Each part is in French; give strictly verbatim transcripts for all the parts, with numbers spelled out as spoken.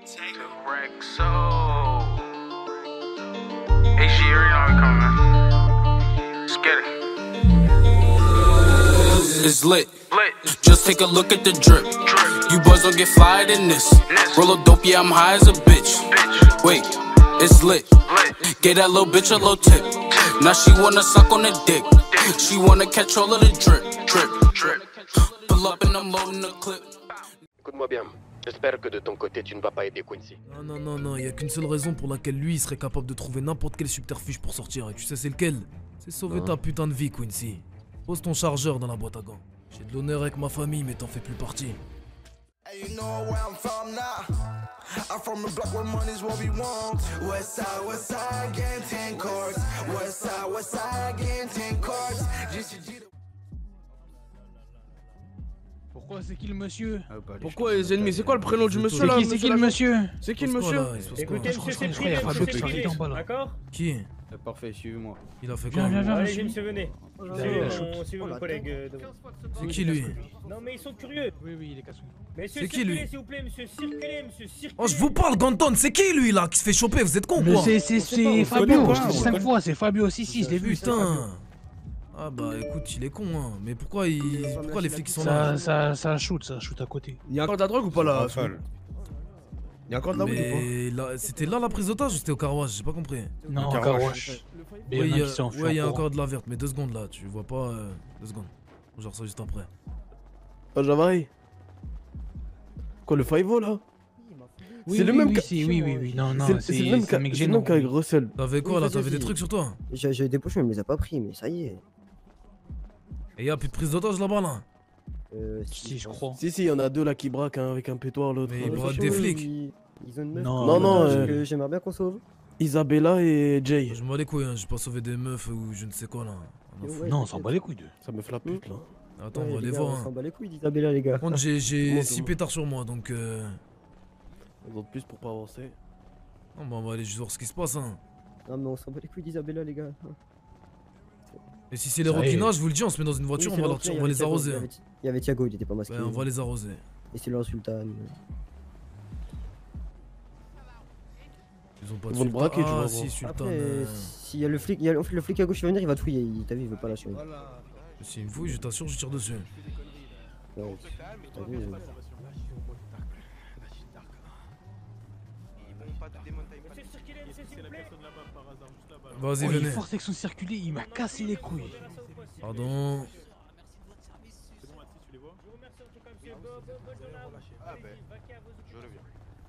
It's lit. Just take a look at the drip. You boys don't get flyer than this. Roll a dope, yeah, I'm high as a bitch. Wait, it's lit. Get that little bitch a little tip. Now she wanna suck on the dick. She wanna catch all of the drip, drip, drip. Pull up and I'm loading the clip. Écoute-moi bien. J'espère que de ton côté tu ne vas pas aider Quincy. Non, non, non, non, il y a qu'une seule raison pour laquelle lui il serait capable de trouver n'importe quel subterfuge pour sortir. Et tu sais c'est lequel? C'est sauver non. ta putain de vie, Quincy. Pose ton chargeur dans la boîte à gants. J'ai de l'honneur avec ma famille, mais t'en fais plus partie. Hey, you know where I'm from now. I'm from the block where money's what we want. West side, west side, getting ten cards. West side, west side, getting ten cards. Pourquoi c'est qui le monsieur? ah, bah, Pourquoi les ennemis? C'est quoi le prénom du monsieur là? C'est qui le monsieur? C'est qui le monsieur? Écoutez, monsieur, c'est Fabio, c'est Fabio, d'accord? Qui? Parfait, suivez-moi. Il a fait quoi? Allez, monsieur, venez. Suivez mon collègue. C'est qui lui? Non mais ils sont curieux. Oui, oui, il est cassé. C'est qui lui? S'il vous plaît, monsieur, circulez, monsieur, circulez. Oh, je vous parle, Ganton, c'est qui lui là qui se fait choper? Vous êtes con quoi? C'est Fabio, cinq fois, c'est Fabio, si, si, je l'ai vu. Putain. Ah bah écoute, il est con hein. Mais pourquoi il... pourquoi les flics sont là? Ça, ça shoot, ça shoot à côté. Il y a encore de la drogue ou pas là? Il y a encore de la weed ou pas? C'était là la prise d'otage ou c'était au carwash? J'ai pas compris. Non, au carwash. Ouais, il y a, ouais, y a encore de la verte, mais deux secondes là, tu vois pas. Euh, deux secondes. Genre ça juste après. Oh, Javaï. Quoi, le five là? Oui, c'est oui, le même oui, cas. Oui, oui, oui, non, non, c'est le même cas. C'est le même qu'avec Russell. T'avais quoi là? T'avais des trucs sur toi? J'avais des poches, mais il me les a pas pris, mais ça y est. Et y'a plus de prise d'otage là-bas là? Euh, si, je crois. Si, si, y'en a deux là qui braquent hein, avec un pétoir, l'autre. Mais ils braquent des flics. Ils ont une meuf. Non, non, non. Euh... J'aimerais bien qu'on sauve. Isabella et Jay. Je m'en bats les couilles, hein. J'ai pas sauvé des meufs ou je ne sais quoi là. Ouais, non, on s'en bat les couilles d'eux. Ça me fait la pute là. Attends, ouais, on va les voir. On s'en bat les couilles d'Isabella, les gars. Par contre, j'ai six pétards sur moi donc. Euh... On d'autres plus pour pas avancer. Non, bah on va aller juste voir ce qui se passe hein. Non, mais on s'en bat les couilles d'Isabella, les gars. Et si c'est les requinages, je vous le dis, on se met dans une voiture, oui, on, va leur... on va les arroser. Il y avait Thiago, il était pas masqué. Ouais, on va les arroser. Et c'est le Sultan. Ils ont pas Ils vont le braquer, tu vois. Si, Sultan. Après, euh... s'il y a le flic, il y a le flic à gauche qui va venir, il va te fouiller. T'as vu, il veut pas lâcher. S'il me fouille, je t'assure, je tire dessus. Ouais, t'as vu. Vas-y, oh, venez. Il force avec son circulé, il m'a cassé les couilles. Pardon. Ah ben, je reviens.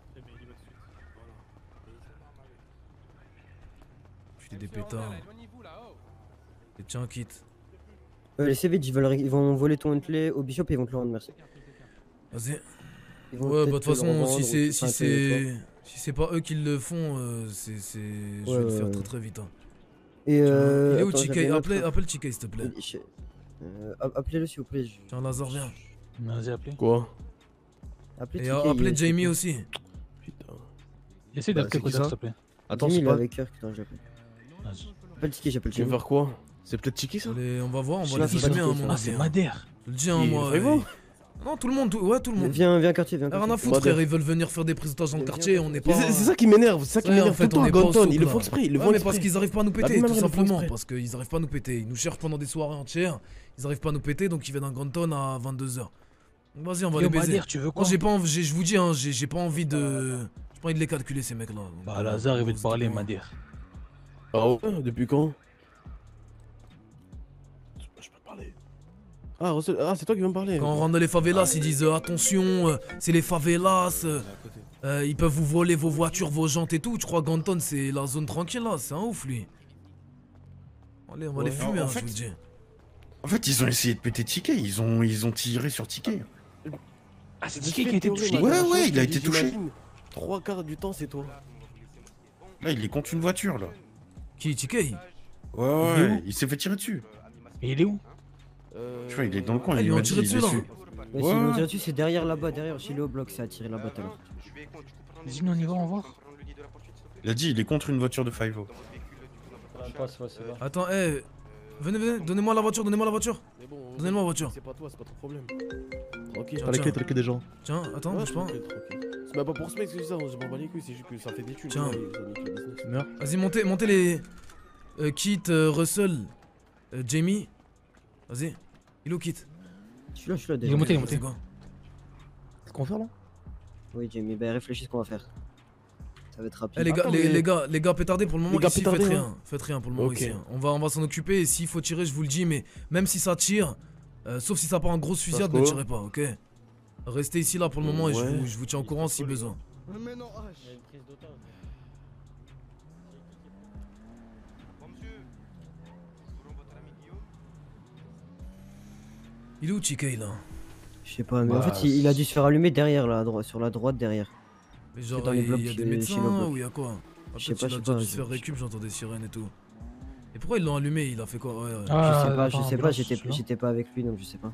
Je fais des pétards. Et tiens, quitte. Euh, les C V, ils, veulent, ils vont voler ton Huntley au Bishop et ils vont te le rendre, merci. Vas-y. Ouais, bah de toute façon, si c'est si c'est si c'est pas eux qui le font, euh, c'est c'est je vais le faire très très vite. Hein. Et euh, il est où T K? Appelle appelle T K s'il te plaît. Euh, appelez-le s'il vous plaît. Je... Tiens, Lazare, viens. Vas-y, appelez. Quoi? Appelez Et appelez Jamie aussi. Putain. Essaye d'appeler quoi s'il te plaît. Attends, c'est pas avec cœur que j'appelle. Appelle Tiki, j'appelle Jamie. Tu veux faire quoi? C'est peut-être Tiki ça? On va voir, on va les filmer hein, mon Ah, c'est Madère. Je le dis hein, moi. Non, tout le monde, ouais, tout le monde. Viens, viens, quartier, viens. Rien à foutre, frère, ils veulent venir faire des prises d'otage dans le quartier, on n'est pas. C'est ça qui m'énerve, c'est ça qui m'énerve tout le temps, Ganton. Ils le font exprès, ils le font exprès. parce qu'ils arrivent pas à nous péter, tout simplement. Parce qu'ils arrivent pas à nous péter. Ils nous cherchent pendant des soirées entières, ils arrivent pas à nous péter, donc ils viennent à Ganton à vingt-deux heures. Vas-y, on va les baiser. Tu veux quoi? J'ai pas envie, je vous dis, hein, j'ai pas envie de. J'ai pas envie de les calculer, ces mecs-là. Bah, Lazare, il veut te parler, Madère. Ah ouais? Depuis quand? Ah, ah c'est toi qui veux me parler. Quand on rentre dans les favelas, ils disent euh, attention, euh, c'est les favelas, euh, euh, ils peuvent vous voler vos voitures, vos jantes et tout. Tu crois que Ganton c'est la zone tranquille là? C'est un ouf lui. Allez, on va ouais, les fumer, hein, fait, je vous dis. En fait, ils ont essayé de péter Ticket, ils ont, ils ont tiré sur Ticket. Ah, c'est Ticket qui a été touché? Ouais, ouais, il a été touché. Trois quarts du temps, c'est toi. Là, il est contre une voiture là. Qui, Ticket? Ouais, ouais, il s'est fait tirer dessus. Et il est où? Euh... Tu vois, il est dans le coin, ah, il m'a tiré dessus là. Mais ouais. Si tiré dessus, c'est derrière là-bas, derrière chez Léo Bloc, c'est à tirer là-bas tout à l'heure. Vas-y, on y va, on va voir. Il a dit, il est contre une voiture de Five-O. Attends, hé, hey, venez, venez, donnez-moi la voiture, donnez-moi la voiture. Bon, donnez-moi la voiture. C'est pas toi, c'est pas ton problème. Tranquille, tiens, pas les clés, t'as les clés des gens. Tiens, attends, bouge pas. C'est même pas pour se mettre, c'est ça, je m'en bats les couilles, c'est juste que ça fait des thunes. Tiens. Ouais, Vas-y, montez, montez les. Euh, Kit, euh, Russell, euh, Jamie. Vas-y. Il est où Kit? Je suis là, je suis là Il déjà. est monté, il est monté. C'est quoi? Qu'est-ce qu'on va faire là? Oui, Jamie, bah réfléchis ce qu'on va faire. Ça va être rapide. Eh les gars, Attends, les, mais- les gars, les gars, pétardez pour le moment Les gars, ici, pétardez, faites hein. rien. Faites rien pour le moment Ok. ici. hein. On va, on va s'en occuper et s'il faut tirer, je vous le dis, mais même si ça tire, euh, sauf si ça part en grosse fusillade, ne quoi tirez pas, ok? Restez ici là pour le moment et je Ouais. vous, je vous tiens au courant si besoin. Mais non, ah, Il y a une prise d'otage. Il est où Chikei là? Je sais pas, mais en Bah, fait, il, il a dû se faire allumer derrière là, à droite, sur la droite derrière. Mais genre, dans les il blocs y a des chez- chez médecins le bloc. ou il y a quoi? Ah, Je sais peut-être pas, il je a sais déjà pas, dû se je- faire récup, j'entends des sirènes et tout. Et pourquoi ils l'ont allumé? Il a fait quoi? Ouais, ouais. Ah, je sais pas, je attends, sais pas, ambulance, j'étais je suis là. j'étais pas avec lui donc je sais pas.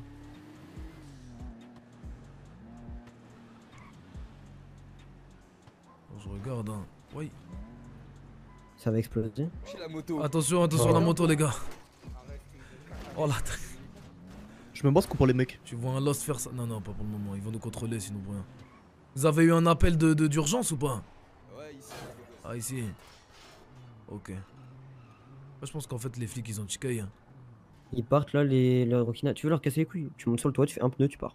Je regarde, hein. Oui. Ça va exploser. Attention, attention à la moto, les gars. Oh là, Je me bosse pour les mecs. tu vois un Lost faire ça? Non, non, pas pour le moment. Ils vont nous contrôler sinon pour rien. Vous avez eu un appel de de- d'urgence ou pas? Ouais, ici. Ah, ici. Ok. Moi, je pense qu'en fait, les flics, ils ont Chikei. Hein. Ils partent là, les, les Rokina. Tu veux leur casser les couilles? Tu montes sur le toit, tu fais un pneu, tu pars.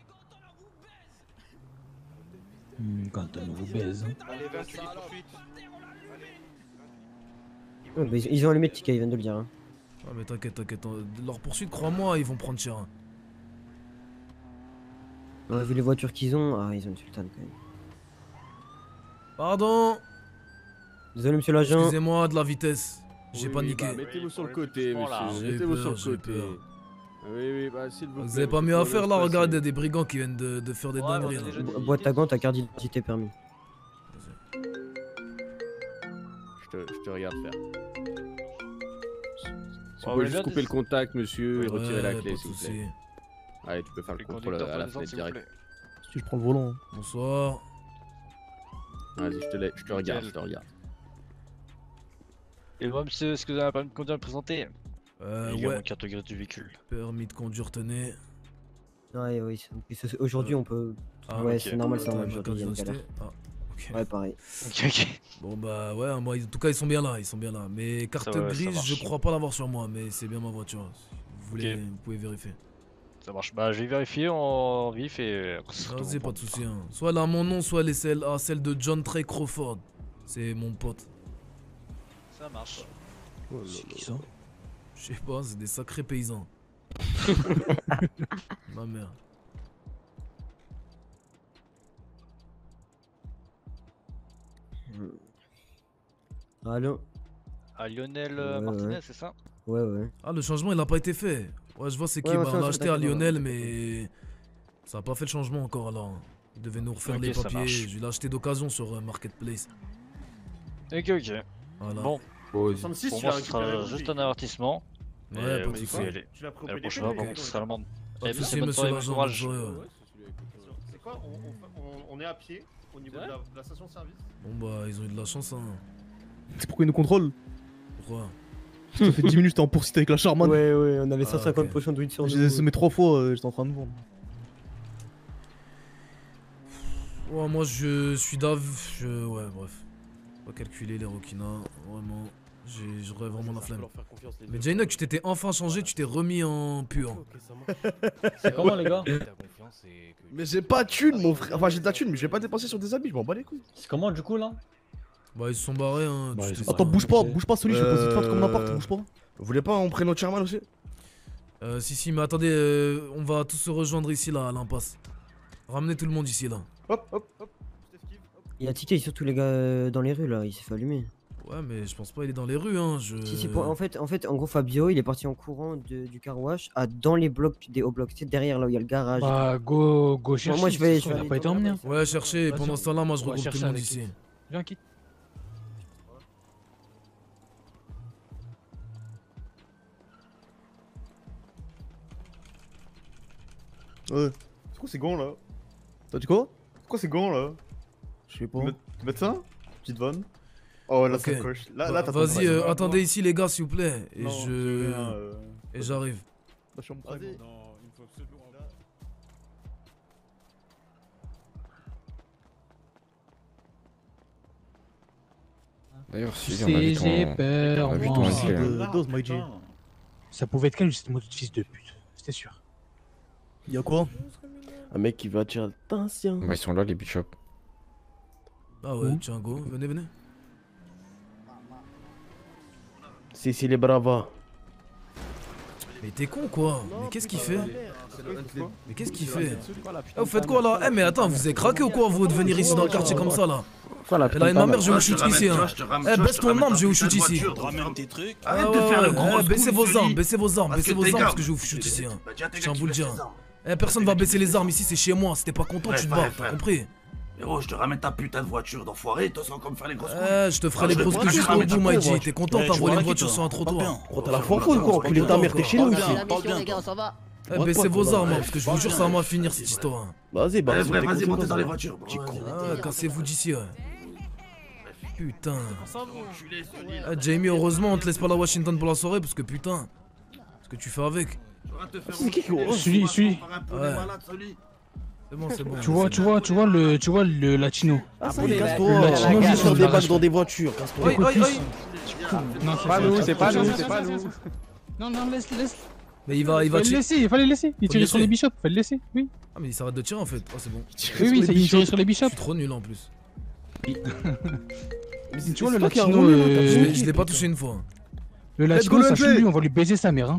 Hmm, quand on vous baise. Hein. Allez, vingt-huit poursuite. Ouais, bah, ils, ils ont allumé le ticket, ils viennent de le dire. Hein. Ah, mais t'inquiète, t'inquiète. hein. Leur poursuite, crois-moi, ils vont prendre cher. hein. Ouais, vu les voitures qu'ils ont, ah, ils ont une sultane quand même. Pardon. Désolé, monsieur l'agent. Excusez-moi de la vitesse. J'ai Oui, paniqué. bah, mettez-vous sur le côté, Voilà. monsieur. J'ai Mettez-vous peur, sur le j'ai côté. peur. Oui, oui, bah s'il vous plaît. Vous avez pas monsieur, mieux à faut faire le là, passer. regardez des brigands qui viennent de, de faire des Ouais, dingueries. on a là. déjà dit- Bo- Boîte à gants, ta carte d'identité permis. Je te, je te regarde faire. Si vous Ouais, pouvez ouais, juste couper le contact, monsieur, et Ouais, retirer la pas clé, de s'il vous soucis. plaît. Allez, tu peux faire le Les contrôle conducteurs à la présents, fenêtre s'il vous direct. plaît. Si je prends le volant. Bonsoir. Vas-y, je te, la- je te regarde, je te regarde. Et moi, monsieur, est-ce que vous avez un permis de conduire à me présenter? Euh, Il y a ouais. mon carte grise du véhicule. Permis de conduire, tenez. Ouais, oui. c'est- et ce- Aujourd'hui, on peut. Ah, ouais, ok. c'est normal, c'est Attends, normal. ma Aujourd'hui, il y a une carte galère. d'identité. Ah, ok. Ouais, pareil. Ok, ok. Bon bah ouais, moi, en tout cas ils sont bien là, ils sont bien là. Mais carte va, ouais, ça grise, marche. je crois pas l'avoir sur moi, mais c'est bien ma voiture. Si vous voulez, Ok. vous pouvez vérifier. Ça marche. Bah, je vais vérifier en vif et après, ça sera tout Vas-y, bon pas de pour soucis. Hein. Soit elle a mon nom, soit elle est celle, ah, celle de John Trey Crawford. C'est mon pote. Ça marche. C'est qui ça? Je sais pas, c'est des sacrés paysans. Ma mère. Allô? Ah, Lionel euh, Ouais, Martinez, ouais. c'est ça? Ouais, ouais. Ah, le changement il a pas été fait. Ouais, je vois c'est qui. Ouais, ouais, bah, ça, on ça, l'a acheté à t'inquiète, Lionel, ouais. mais ça a pas fait le changement encore alors. Il devait nous refaire Ok, les ça papiers. marche. Je l'ai acheté d'occasion sur euh, Marketplace. Ok, ok. Voilà. Bon, soixante-six, pour tu moi, l'as ce sera récupéré juste aujourd'hui. un avertissement. Ouais, Et, pas euh, de vous soucis. pouvez aller. Tu l'as pris au Et la P D P, prochaine fois, mais- bon, ce sera l'amende. Pas de Eh, soucis, bonne monsieur soirée, bon l'agent. courage. bonne soirée, ouais. C'est quoi on, on- on- on est à pied au niveau de la, de la station de service. Bon bah, ils ont eu de la chance, hein. C'est pourquoi ils nous contrôlent. Pourquoi? Ça fait dix minutes, j'étais en poursuite avec la Charman. Ouais, ouais, on avait Ah, cent cinquante ok. potions de weed sur J'ai nous. semé trois fois, euh, j'étais en train de vendre. Ouais, moi je suis d'av. Je... Ouais, bref. Pas calculer les Rokina. Vraiment. J'ai- J'aurais vraiment la flemme. Mais Jaina, tu t'étais enfin changé, tu t'es remis en pur. C'est comment les gars? Mais j'ai pas de thune, mon frère. Enfin, j'ai de la thune, mais je vais pas dépenser sur des habits, je m'en bats les couilles. C'est comment du coup là? Bah, ils se sont barrés, hein. Bah, tu ils t'es- sont Attends, Ouais, bouge pas, ok. bouge pas, celui, je vais poser de faire comme Euh, n'importe, bouge pas. Vous voulez pas, on prenne notre Charman aussi? Euh, si, si, mais attendez, euh, on va tous se rejoindre ici, là, à l'impasse. Ramenez tout le monde ici, là. Hop, hop, hop. Je t'esquive. hop. Il y a Ticket, surtout les gars euh, dans les rues là, il s'est fait allumer. Ouais, mais je pense pas il est dans les rues, hein. Je... Si, si, pour- en, fait, en fait, en gros, Fabio il est parti en courant de- du car wash à dans les blocs des hauts blocs, c'est derrière là où il y a le garage. Bah go, go chercher. moi, je vais- ça se je vais trouve, il a aller pas été dans emmené. la hein. Ouais, cherchez, Vas-y, pendant ce temps-là, moi je on va regroupe tout chercher le monde avec ici. lui. Viens, quitte. Ouais. C'est quoi ces gants là? T'as dit quoi? C'est quoi ces gants là? Je sais pas. Mé- Médecin? Petite vanne? Oh là, Ok. ça coche. Là, Bah, là, t'as Vas-y, ton- euh, attendez ici, les gars, s'il vous plaît. Et Non, je. rien, euh, Et j'arrive. La chambre Vas-y. prête. Non, il me faut absolument. D'ailleurs, si C'est- on invite j'ai ton- peur, on invite moi. ton Aussi N T, de- hein. dose, Mike G. Ça pouvait être quel juste mot de fils de pute, c'était sûr. Y'a quoi? Un mec qui va attirer l'attention. Bah, ils sont là, les bishops. Ah ouais, tiens, go, venez, venez. Si, si, les bravas. Mais t'es con quoi? Mais qu'est-ce qu'il fait? Mais qu'est-ce qu'il fait? Eh, vous faites quoi là? Eh mais attends, vous êtes craqué ou quoi vous de venir ici dans le quartier comme ça là? Quoi la Et là, ma mère, je vais vous shoot ici hein. Eh, baisse ton arme, je vais vous shoot ici. Arrête de faire le gros Eh, baissez vos armes, baissez vos armes, Parce baissez que vos t'es armes gars. parce que je vais vous shoot ici hein. Bah, déjà, t'es Je tiens à gars vous le qui dire. fait ça. Eh, personne va baisser les armes ici, c'est chez moi. Si t'es pas content, tu te Bref, bats, bref, t'as bref. compris? Héros, je te ramène ta putain de voiture d'enfoiré, toi c'est encore me faire les grosses couilles. Eh, je te ferai Ah, les je grosses te couilles ramène jusqu'au ta bout, con, Mikey. moi. T'es content, Ouais, t'as tu volé vois une la voiture qui, sur un toi. trottoir. Oh, t'as la foire quoi, quoi, enculé de ta mère, t'es chez nous ici. Eh, baissez vos armes, hein, parce que je vous jure, ça va finir cette histoire. Vas-y, bah, Bref, bref, t'es vas-y, content, montez dans ça. les voitures. Petit con. Ah, cassez-vous d'ici, ouais. Putain. Ah, Jamie, heureusement, on te laisse pas la Washington pour la soirée, parce que putain. Ce que tu fais avec. C'est qui qui Suis, suis. Ouais. C'est bon, c'est bon. Tu vois, tu vois, tu vois le, tu vois le latino. Ah, ça y est, Le casse-toi. latino, On va lui, faire il des a balles raison. dans des voitures, casse-toi. Oi, oi, oi. Non, pas nous, c'est pas nous, c'est pas nous. Non, non, laisse, laisse. Mais il va, il va Fallait le tirer. laisser, il fallait le laisser. Il Faut tirait le sur les laisser. bishops, fallait le laisser, oui. Ah, mais il s'arrête de tirer en fait. Ah, c'est bon. Oui, oui, ça, il tirait sur les Je bishops. suis trop nul en plus. Tu vois, le toi qui as latino, roulé, euh, Je l'ai- je l'ai pas touché une fois. le Let's latino, go, ça let's choue, go. lui, on va lui baiser sa mère, hein.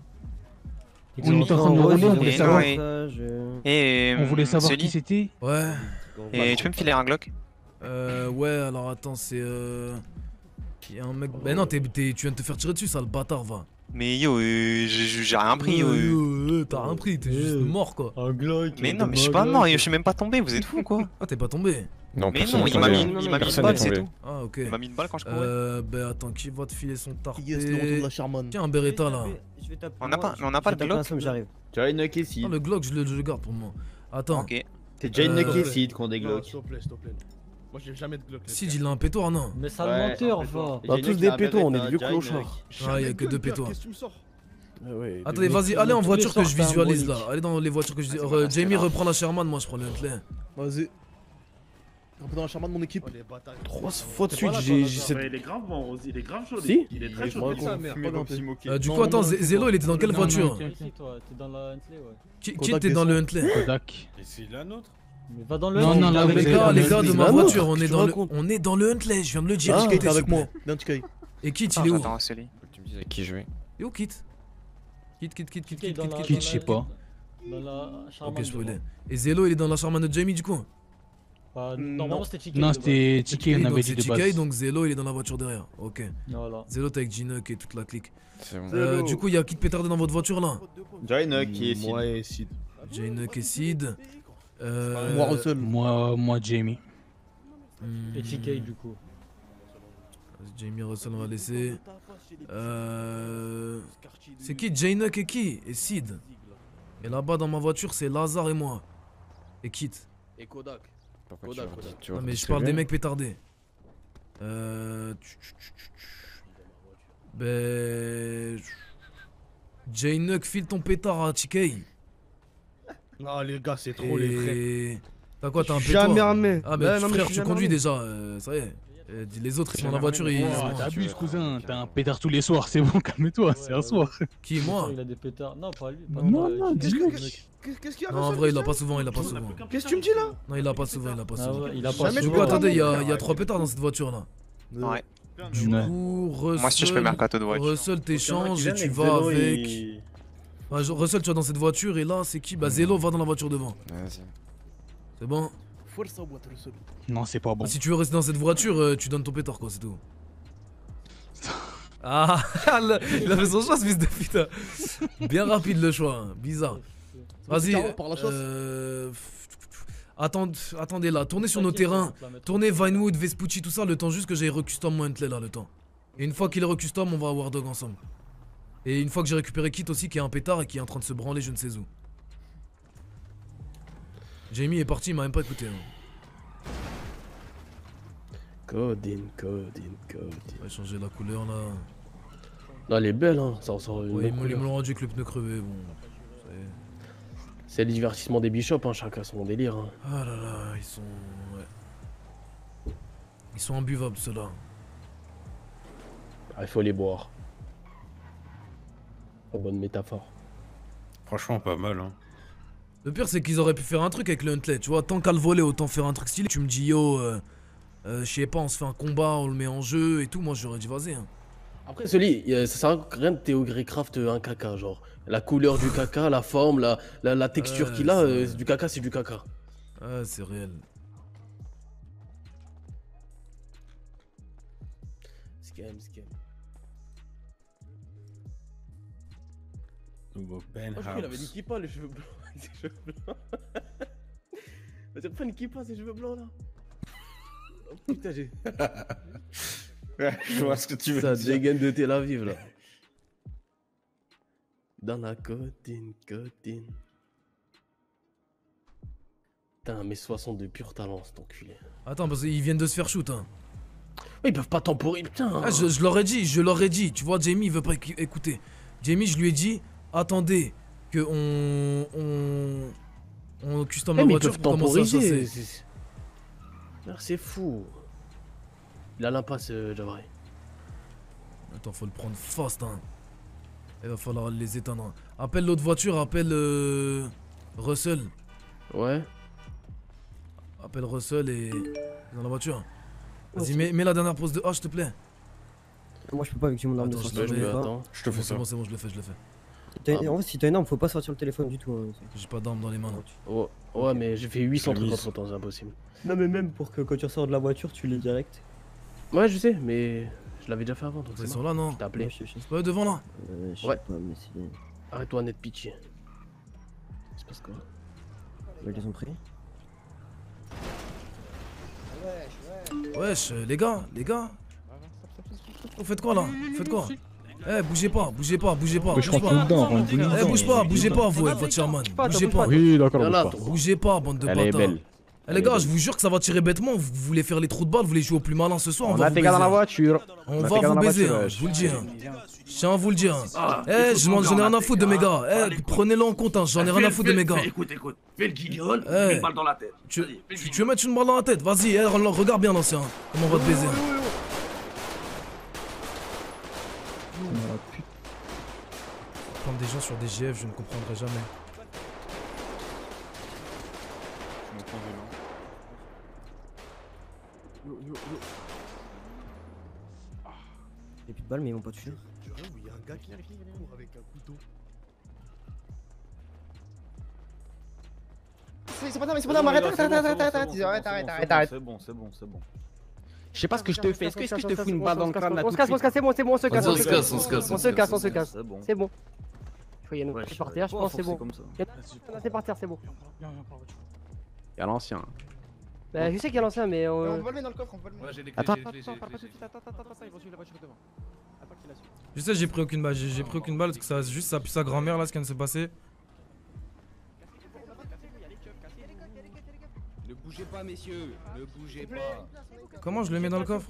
Ils On ont était en train de mis en rouler, on rose, voulait ils ont savoir. mis un message, euh, Et On voulait savoir Sully, qui c'était. Ouais. Et tu peux me filer un Glock? Euh, ouais, alors attends, c'est euh. Il y a un mec. Bah non, t'es, t'es- tu viens de te faire tirer dessus, sale bâtard, va. Mais yo, euh, j'ai j'ai rien pris. yo, Euh, euh. euh, T'as rien pris, t'es juste mort quoi. Un Glock. Mais non, mais je suis pas mort, je suis même pas tombé, vous êtes fous quoi? Ah, t'es pas tombé. Non, Mais personne non, n'est il m'a tombé, mis, hein. il m'a mis une Personne balle, n'est c'est tombé. tout. Ah, ok. Il m'a mis une balle quand je courais. Euh, bah attends, qui va te filer son tarpé? Qui est le retour de la Charmonne? Tiens, un Beretta là. Je vais taper On n'a moi, pas, je- mais on n'a pas je le vais taper un Glock. somme, j'arrive. Tu as une Kessid. Ah, le Glock, je le, je le garde pour moi. Attends. Ok. T'es déjà une Euh, Kessid qu'on des Non, Glock. s'il te plaît, s'il te plaît. Moi j'ai jamais de Glock. Si, il a un pétoir, non? Mais sale Ouais, menteur, un va. On a tous des pétos, on est des vieux clochards. Ah, y'a que deux pétois. Qu'est-ce que tu me sors? Ah ouais, Attendez, des- vas-y, allez en tous voiture les que soirs, je t'as un visualise là. brolic. Allez dans les voitures que je dis. Ah, c'est Re- pas Jamie grave. reprend la Sherman, moi je prends le Huntley. Vas-y. Un peu dans la Charmonne de mon équipe. Trois fois de T'es suite, pas là, j'ai toi, j'ai là, cette. Ouais, il est grave bon, Rosy, il est grave chaud. Si Il est très Je chaud. crois lui. qu'on- Sa mère, pas ganté. Euh, du Non, coup, non, attends, non, Zé- c'est Zélo, il était dans quelle Non, voiture? non, T'es qui, toi? T'es dans la Huntley, ouais. Qui, qui Kodak était dans le descend. Huntley? Kodak. Et c'est la nôtre? Mais va dans le Non, Huntley, non, là, t'as vous Les raison. êtes gars, dans les le gars de Huntley. ma C'est la voiture, nôtre, on est tu dans le, racontes. on est dans le Huntley, je viens de le dire. Ah, Kit t'es est avec sous- moi. Viens, tu cailles. Et Kit, Ah, il est où? J'attends Sully. Faut que tu me dises avec qui je vais. Il est où Kit? Kit, Kit, Kit, Kit, Kit, Qui est Kit, dans la- Kit, Kit, dans je la- sais pas. Dans la Charmander. Ok, je peux aller. Et Zélo, il est dans la Charmander de Jamie du coup? Bah, Normalement, c'était Chicken. Non, de c'était Oui, Ticket, on donc avait c'est dit de T K, base. donc Zélo, il est dans la voiture derrière. Ok. base. Voilà. Zélo, t'es avec G-Nuck et toute la clique. C'est bon. Euh, Zélo. du coup, il y a Kit pétardé dans votre voiture là? Jaina qui est Sid. Moi et Sid. J-Nuck et Sid. Euh... Moi, Russell. Moi, moi, Jamie. hmm, Et Chicken, du coup. Jamie Russell, on va laisser. Euh... C'est qui? J-Nuck et qui? Et Sid. Et là-bas dans ma voiture, c'est Lazare et moi. Et Kit. Et Kodak. Pourquoi tu Kodak, leur dis- Kodak. tu Non, leur mais dis je ce parle que des je mecs pétardés. Euh... tch, tch, tch, tch, tch. Ben... J-Nuck, file ton pétard à T K. Non, les gars, c'est trop les frères. Et... T'as quoi? T'as un pétard? Jamais armé. Ah, mais Ouais, non, mais frère, je suis tu jamais conduis armé. déjà, euh, ça y est. Euh, dis- Les autres, ils sont dans la Jamais voiture, armé. ils... Ouais, Oh, T'abuses, cousin, t'as un pétard tous les soirs, c'est bon, calme-toi, c'est un soir. Qui, moi? Il a des pétards. Non, pas lui. Pas Non, toi, non, euh, Qu'est-ce Chicken. que- qu'est-ce- qu'est-ce qu'il y a Non, en Russell, vrai, il a qu'est-ce pas souvent, il a pas souvent. Qu'est-ce que tu me dis là? Non, il a pas souvent, il a pas Ah souvent. ouais, il a pas Jamais Du souvent. coup, tu attendez, il y a, Ouais. il y a trois pétards dans cette voiture là. Ouais. Du Ouais. coup, Russell. Moi aussi, je fais mercato de voiture. Russell t'échange et tu vas Zélo, avec. il- Ouais, je- Russell, tu vas dans cette voiture et là, c'est qui? Bah, Zélo va dans la voiture devant. Vas-y. C'est bon? Force à boîte, Russell. Non, c'est pas bon. Bah, si tu veux rester dans cette voiture, euh, tu donnes ton pétard quoi, c'est tout. Ah, il a fait son choix, ce fils de putain. Bien rapide le choix, hein. Bizarre. Vas-y. Carreau par la chasse. Euh... Attends, attendez là, tournez sur nos terrains. Tournez Vinewood, Vespucci, tout ça, le temps juste que j'ai recustom mon Huntley là, le temps. Et une fois qu'il est recustom, on va avoir Dog ensemble. Et une fois que j'ai récupéré Kit aussi, qui est un pétard et qui est en train de se branler, je ne sais où. Jamie est parti, il m'a même pas écouté. Hein. Codine, codine, codine. On va changer la couleur là. Là, elle est belle, hein. Ça ressort une Ouais, ils bonne m'ont- ils couleur. me l'ont rendu avec le pneu crevé, bon. ça y est. C'est le divertissement des bishops, hein. Chacun son délire. Hein. Ah là là, ils sont. Ouais. Ils sont imbuvables ceux-là. Ah, il faut les boire. Oh, bonne métaphore. Franchement, pas mal, hein. Le pire, c'est qu'ils auraient pu faire un truc avec le Huntley. Tu vois, tant qu'à le voler, autant faire un truc stylé. Tu me dis, yo, euh, euh, je sais pas, on se fait un combat, on le met en jeu et tout. Moi, j'aurais dit, vas-y. Hein. Après, celui, ça sert à rien de théorie craft un caca, genre. La couleur du caca, la forme, la, la, la texture Ouais, qu'il a, c'est- euh, du caca, c'est du caca. Ouais, c'est réel. Scam, scam. Nouveau Oh, je crois qu'il avait dit penthouse. kippa, les cheveux blancs. Ses cheveux blancs. Mais c'est pas une kippa, ces cheveux blancs là. Oh putain, j'ai. Ouais, je vois ce que tu veux Ça dire. dégaine de Tel Aviv là. Dans la cotine, cotine. Putain, mais soixante de pur talent, cet enculé. Attends, parce qu'ils viennent de se faire shoot. Hein. Ils peuvent pas temporiser, putain. Ah, je, je leur ai dit, je leur ai dit. Tu vois, Jamie, il veut pas éc- écouter. Jamie, je lui ai dit, attendez, que on. On. On custom Eh, la mais ils voiture peuvent pour commencer à temporiser. chasser. c'est- Ah, C'est fou. Il a l'impasse, euh, Jabari. Attends, faut le prendre fast, hein. Il va falloir les éteindre. Appelle l'autre voiture, appelle euh, Russell. Ouais. Appelle Russell et. Dans la voiture. Vas-y, mets, mets la dernière pose de A, s'il te plaît. Moi je peux pas avec mon arme de Attends, je sortie. te je mets- peux pas. attends. Je te fais Bon, ça. C'est bon, c'est bon, je le fais, je le fais. T'as- En vrai, si t'as une arme, faut pas sortir le téléphone du tout. hein. J'ai pas d'arme dans les mains là. Ouais, ouais, mais j'ai fait huit cents trucs Chemise. entre temps, c'est impossible. Non, mais même pour que quand tu ressors de la voiture, tu l'es direct. Ouais, je sais, mais je l'avais déjà fait avant. Donc Ils c'est sont mort. là, non Je t'ai appelé. Ouais, je sais, je sais. C'est pas eux devant là Euh, je sais Ouais. pas, mais c'est. Arrête-toi, net pitié. Il se passe quoi? Ouais, ils les ont pris. Wesh, euh, les gars, les gars. Vous faites quoi là Vous faites quoi Eh, bougez pas, bougez pas, bougez pas. Mais je Bouge rentre pas. dedans, rentre dedans. Eh, bouge pas, bougez pas, vous, votre Sherman. Bougez pas. Oui, d'accord, Viens là, bouge pas. toi. Bougez pas, bande de Elle est bâtards. belle. Eh les gars, je vous jure que ça va tirer bêtement. Vous voulez faire les trous de balles, vous voulez jouer au plus malin ce soir. On, On va a vous des gars dans la baiser. voiture. On a va des gars vous dans la baiser, voiture, hein, ouais. je vous le dis. hein. Je tiens à vous le dire. hein. Ah, Eh, écoute, je mon m'en- j'en ai gars, rien à on a foutre de fait, mes hein. gars. Eh, Allez, prenez-le en compte, hein, j'en ai Fais- rien à foutre de fais- mes gars. fais- Écoute, écoute, fais le guignol, Eh. mets une balle dans la tête. Tu, Vas-y, fais le tu, tu guignol. veux mettre une balle dans la tête Vas-y, eh, re- regarde bien l'ancien. Comment on va te baiser. Prendre des gens sur des G F, je ne comprendrai jamais. J'ai plus de balles, mais ils m'ont pas touché. Il y a un gars qui court avec un couteau. C'est pas non, mais c'est pas non, arrête, arrête, arrête, arrête, arrête, arrête, arrête, arrête, arrête. C'est bon, c'est bon, c'est bon. Je sais pas ce que je te fais. Est-ce que est-ce que je te fous une balle dans le crâne là On tout se de casse, on se suite casse, c'est bon, c'est bon, on se casse. On se casse, on se casse, On se casse, on se casse. C'est bon. C'est bon. Je crois qu'il y a une Ouais, petite par terre, je pense, c'est bon. comme ça. Il y en a- C'est par terre, c'est bon. Il y a l'ancien. Bah, je sais qu'il y a l'ancien, mais. On euh, va le mettre dans le coffre, on va le mettre. Ouais, j'ai des clés, Attends, j'ai des clés, attends, j'ai parle des pas tout clés, de suite, attends, attends, attends, ils vont suivre la voiture devant. Attends qu'il la suive. Je sais, j'ai pris aucune balle. J'ai j'ai pris aucune balle parce que ça, juste ça pue sa grand-mère là, ce qui vient de se passer. Ne bougez pas, messieurs. Ne bougez pas. Comment je le mets dans le coffre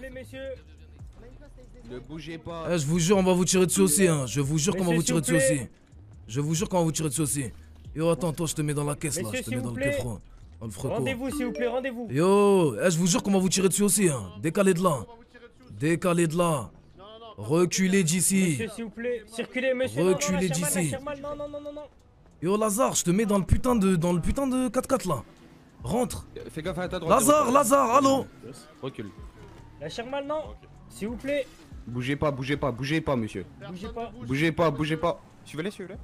Ne bougez pas. Eh, je vous jure, on va vous tirer dessus aussi. Hein. Je vous jure qu'on va vous Messieurs, tirer dessus s'il vous aussi. plaît. Je vous jure qu'on va vous tirer dessus aussi. Yo, attends, toi, je te mets dans la caisse là. Messieurs, Je te s'il mets vous dans le plaît. coffre. Dans le freco. Rendez-vous, s'il vous plaît, rendez-vous. Yo, eh, je vous jure qu'on va vous tirer dessus aussi. Hein. Décalez de là. Décalez de là. Reculez d'ici. Monsieur, s'il vous plaît, circulez, monsieur. Non, non, la Reculez Sherman, la d'ici. Sherman, Non, non, non, non, non. Yo, Lazare, je te mets dans le putain de, dans le putain de quatre quatre là. Rentre. Fais gaffe à ta droite. Lazare, Lazare, allô. Recule. La Sherman, non. S'il vous plaît, Bougez pas, bougez pas, bougez pas, monsieur. bougez pas. Bougez pas, bougez pas. Suivez-les, suivez-les.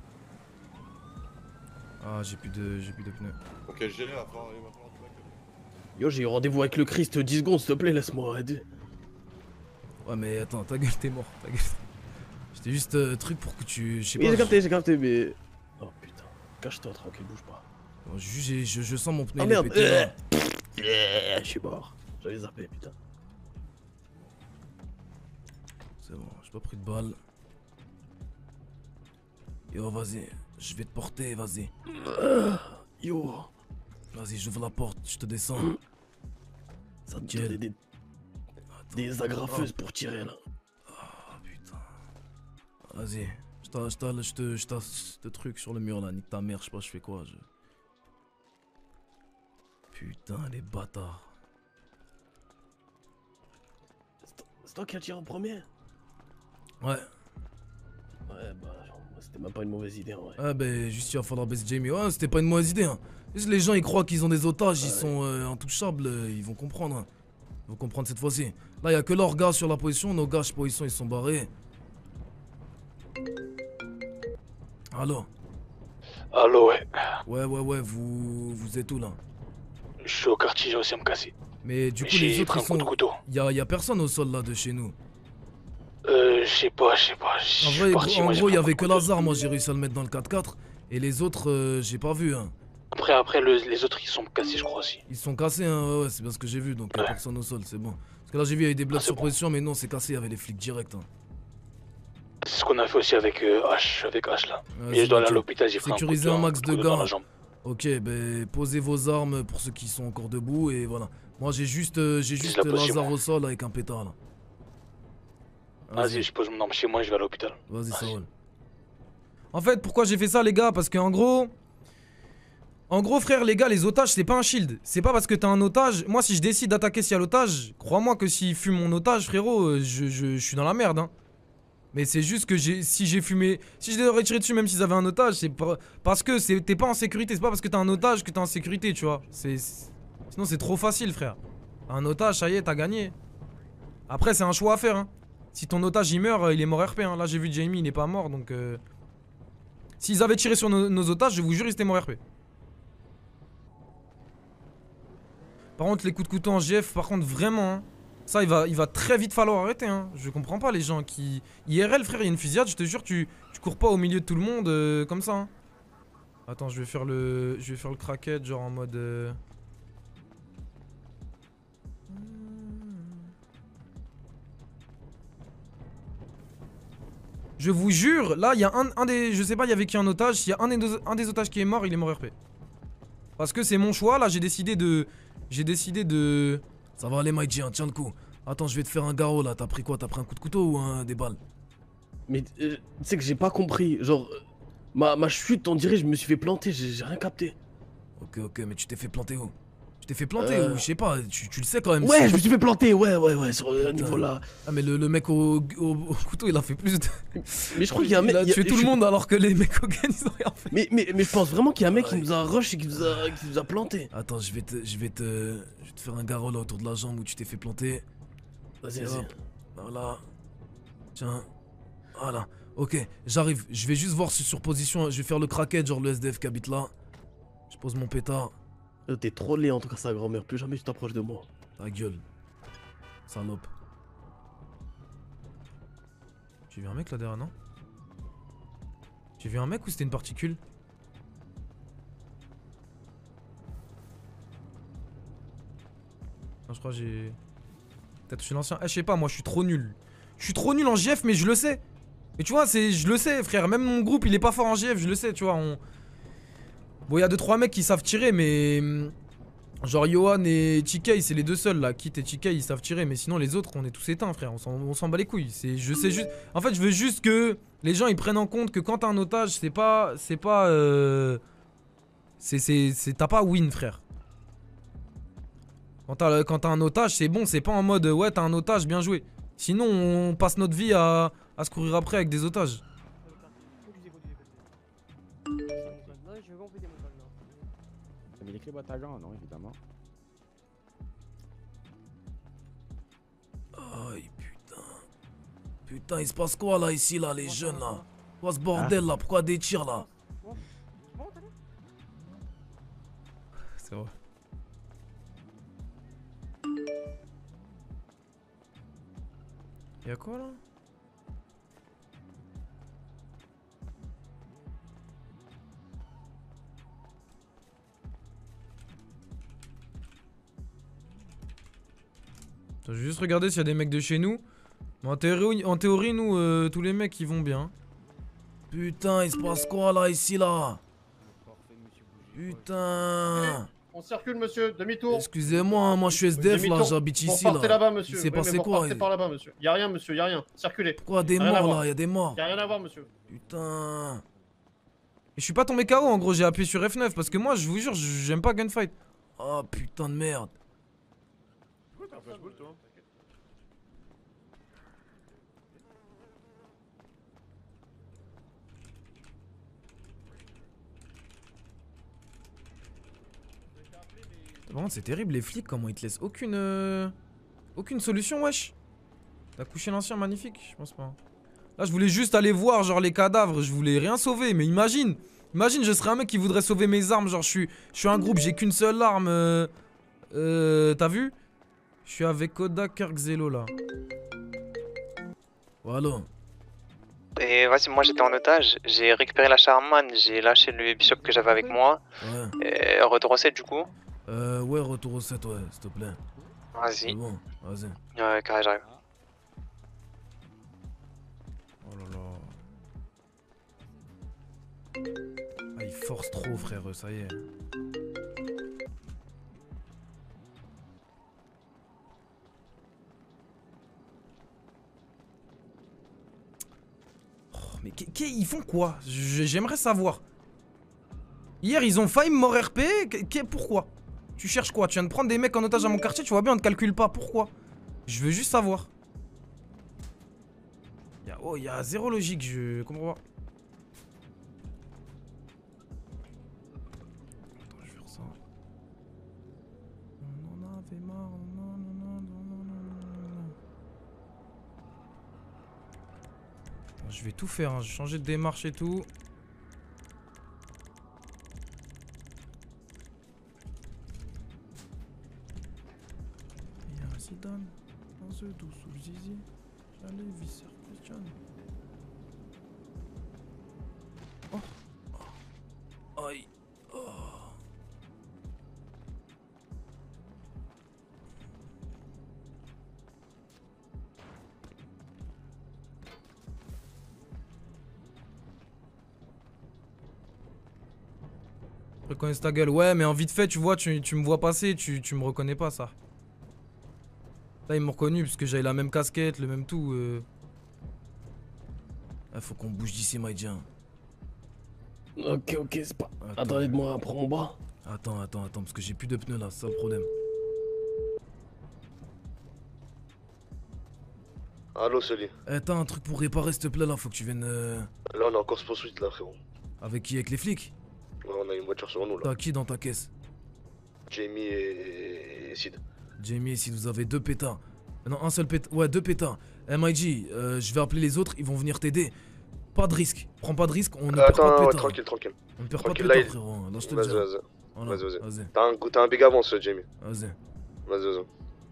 Ah, j'ai plus de, j'ai plus de pneus. Ok, j'ai là, il va falloir du backup. Yo, j'ai eu rendez-vous avec le Christ dix secondes, s'il te plaît, laisse-moi aider. Ouais, mais attends, ta gueule, t'es mort. Ta gueule. C'était juste euh, truc pour que tu, je sais Oui, pas. j'ai je- capté, j'ai capté, mais. Oh putain, cache-toi tranquille, bouge pas. Bon, juste, j'ai- je, je sens mon pneu. Ah il est merde, pété, là. euh, euh, je suis mort. J'avais zappé, putain. C'est bon, j'ai pas pris de balle. Yo, vas-y, je vais te porter, vas-y. Yo. Vas-y, j'ouvre la porte, je te descends. Ça me tirait des. Des agrafeuses pour tirer là. Ah putain. Vas-y, je t'a- je t'a- je te, je t'a- ce truc sur le mur là, nique ta mère, je sais pas, je fais quoi. Je... Putain, les bâtards. C'est toi qui as tiré en premier? Ouais. Ouais, bah, c'était même pas une mauvaise idée en vrai. Ah, bah, juste il va falloir baisser Jamie. Ouais, c'était pas une mauvaise idée. Hein. Juste les gens, ils croient qu'ils ont des otages, ils sont euh, intouchables, euh, ils vont comprendre. Hein. Ils vont comprendre cette fois-ci. Là, il y a que leurs gars sur la position, nos gars sur position, ils sont barrés. Allô? Allô, ouais. Ouais, ouais, ouais, vous, vous êtes où là? Je suis au quartier, j'ai aussi à me casser. Mais du coup, J'ai les autres, pris ils un coup de sont. couteau. Y'a y a personne au sol là de chez nous. Euh, je sais pas, je sais pas. En Je vrai, suis parti, en moi, j'ai gros, il y pris un avait coup que de couteau. Lazare, moi j'ai réussi à le mettre dans le quatre quatre. Et les autres, euh, j'ai pas vu. Hein. Après, après le- les autres, ils sont cassés, je crois aussi. Ils sont cassés, hein, ouais, ouais, c'est bien ce que j'ai vu, donc y'a personne au sol, c'est bon. Parce que là, j'ai vu, il y avait des blocs Ah, c'est sur bon. position, mais non, c'est cassé, il y avait les flics directs. Hein. C'est ce qu'on a fait aussi avec euh, H, avec H là. Vas-y, Mais je dois aller à nickel. l'hôpital, j'ai pris un coup de Sécuriser un max un de coup dans la gars. jambe. Ok, ben posez vos armes pour ceux qui sont encore debout et voilà. Moi j'ai juste, euh, j'ai juste la possible. Lazare au sol avec un pétard là. Vas-y, je pose mon arme chez moi, je vais à l'hôpital. Vas-y, ça roule. En fait, pourquoi j'ai fait ça, les gars? Parce que en gros. En gros, frère, les gars, les otages, c'est pas un shield. C'est pas parce que t'as un otage. Moi, si je décide d'attaquer s'il y a l'otage, crois-moi que s'il fume mon otage, frérot, euh, je, je, je suis dans la merde. Hein. Mais c'est juste que j'ai, si j'ai fumé. Si je les aurais tiré dessus, même s'ils avaient un otage, c'est pas, parce que c'est- t'es pas en sécurité. C'est pas parce que t'as un otage que t'es en sécurité, tu vois. C'est, c'est- sinon, c'est trop facile, frère. Un otage, ça y est, t'as gagné. Après, c'est un choix à faire. Hein. Si ton otage il meurt, euh, il est mort R P. Hein. Là, j'ai vu Jamie, il est pas mort donc. Euh... S'ils avaient tiré sur nos, nos otages, je vous jure, ils étaient morts R P. Par contre, les coups de couteau en G F, par contre, vraiment, hein, ça, il va, il va très vite falloir arrêter. Hein. Je comprends pas les gens qui. I R L, frère, il y a une fusillade, je te jure, tu, tu cours pas au milieu de tout le monde euh, comme ça. Hein. Attends, je vais faire le. Je vais faire le craquette, genre en mode. Euh... Je vous jure, là, il y a un, un des. Je sais pas, il y avait qui un otage. S'il y a un des, un des otages qui est mort, il est mort R P. Parce que c'est mon choix, là, j'ai décidé de. J'ai décidé de. Ça va aller, Maïji, hein, tiens le coup. Attends, je vais te faire un garrot là. T'as pris quoi? T'as pris un coup de couteau ou un, des balles? Mais euh, tu sais que j'ai pas compris. Genre, euh, ma, ma chute, on dirait, je me suis fait planter, j'ai j'ai rien capté. Ok, ok, mais tu t'es fait planter où? Tu t'es fait planter Euh. ou je sais pas, tu, tu le sais quand même. Ouais, si- je me suis fait planter, ouais, ouais, ouais, sur le Putain. niveau là. Ah, mais le, le mec au, au- au couteau, il a fait plus de. Mais je crois qu'il y a un mec. Il a il y a- tué tout je- le monde alors que les mecs au gun, ils ont rien fait. Mais, mais, mais je pense vraiment qu'il y a un mec qui nous a rush et qui nous a, qui nous a planté. Attends, je vais te, je vais te, je vais te faire un garrot là autour de la jambe où tu t'es fait planter. Vas-y, Et vas-y. hop, Voilà. Tiens. Voilà. Ok, j'arrive. Je vais juste voir si sur position. Je vais faire le craquette, genre le S D F qui habite là. Je pose mon pétard. Euh, T'es trop laid en tout cas, sa grand-mère. Plus jamais tu t'approches de moi. Ta gueule. Salope. J'ai vu un mec là derrière, non? J'ai vu un mec ou c'était une particule? Non, je crois que j'ai. Peut-être chez l'ancien. Eh, je sais pas, moi je suis trop nul. Je suis trop nul en G F, mais je le sais. Mais tu vois, c'est, je le sais, frère. Même mon groupe, il est pas fort en G F, je le sais, tu vois. On... Bon, il y a deux trois mecs qui savent tirer, mais. Genre Johan et T K, c'est les deux seuls là. Kit et T K, ils savent tirer, mais sinon les autres, on est tous éteints, frère. On s'en, on s'en bat les couilles. C'est, je sais juste. En fait, je veux juste que les gens ils prennent en compte que quand t'as un otage, c'est pas. C'est pas. Euh... C'est, c'est, c'est. T'as pas win, frère. Quand t'as, quand t'as un otage, c'est bon, c'est pas en mode ouais, t'as un otage, bien joué. Sinon, on passe notre vie à, à se courir après avec des otages. T'as mis les clés bataillon? Non, évidemment. Aïe, putain. Putain, il se passe quoi là, ici, là, les jeunes là? Quoi ce bordel là? Pourquoi des tirs là? C'est vrai. Y'a quoi là? Je vais juste regarder s'il y a des mecs de chez nous. Mais en théorie, en théorie nous, euh, tous les mecs, ils vont bien. Putain, il se passe quoi là, ici là? Putain. On circule, monsieur, demi-tour. Excusez-moi, hein, moi je suis S D F là, Demi-tour. j'habite Vous ici là. repartez là-bas, monsieur. Il s'est Oui, passé mais vous quoi? repartez par là-bas, monsieur. Y'a rien, monsieur, y'a rien. Circulez. Pourquoi des Y'a rien à morts voir. là? Y'a des morts. Y'a rien à voir, monsieur. Putain. Et je suis pas tombé K O en gros, j'ai appuyé sur F neuf parce que moi je vous jure, j'aime pas gunfight. Oh putain de merde. Pourquoi t'as un flashball, toi? Par contre, c'est terrible, les flics, comment ils te laissent aucune. Euh... Aucune solution, wesh. T'as couché l'ancien, magnifique, je pense pas. Là, je voulais juste aller voir, genre, les cadavres, je voulais rien sauver, mais imagine. Imagine, je serais un mec qui voudrait sauver mes armes, genre, je suis, je suis un groupe, j'ai qu'une seule arme. Euh. euh T'as vu? Je suis avec Kodak Kirkzelo là. Voilà. Et vas-y, moi j'étais en otage, j'ai récupéré la Charman, j'ai lâché le bishop que j'avais avec moi. Ouais. Et retour au sept du coup. Euh, ouais, retour au sept, ouais, s'il te plaît. Vas-y. Bon, vas-y. Ouais, carré, j'arrive. Oh là là. Ah, il force trop, frère, ça y est. Oh, mais ils font quoi? J'aimerais savoir. Hier, ils ont failli mort R P. Pourquoi? Tu cherches quoi? Tu viens de prendre des mecs en otage à mon quartier, tu vois bien, on ne calcule pas. Pourquoi? Je veux juste savoir. Y'a, oh, il y a zéro logique, je comprends pas. Attends, je vais faire ça. On en avait marre. Non, non, non, non, non, non, non. Attends, je vais tout faire, hein. Je vais changer de démarche et tout. Zidane, dans ce doux sous le zizi, j'allais visser Christian. Oh, oh, aïe, oh. Reconnais ta gueule, ouais, mais en vite fait, tu vois, tu, tu me vois passer, tu, tu me reconnais pas ça. Là, ils m'ont reconnu parce que j'avais la même casquette, le même tout. Euh... Ah, faut qu'on bouge d'ici, Maïdien. Ok, ok, c'est pas. Attends, aide-moi à prendre en bas. Attends, attends, attends, parce que j'ai plus de pneus là, c'est ça le problème. Allô, Sully. Eh, t'as un truc pour réparer, s'il te plaît, là, faut que tu viennes. Euh... Là, on est en course poursuite, là, frérot. Avec qui? Avec les flics? Ouais, on a une voiture sur nous, là. T'as qui dans ta caisse? Jamie et, et Sid. Jamie et Sid, vous avez deux pétards. Non, un seul pétard. Ouais, deux pétards. M I G, euh, je vais appeler les autres, ils vont venir t'aider. Pas de risque. Prends pas de risque, on ne euh, perd pas de pétard. Ouais, tranquille, tranquille. On ne perd tranquille, pas de là, pétard, frérot. Là, je te le dis. Vas-y, voilà. vas-y. Vas Vas-y. T'as un, un big avance, Jamie. Vas-y. Vas-y, vas-y.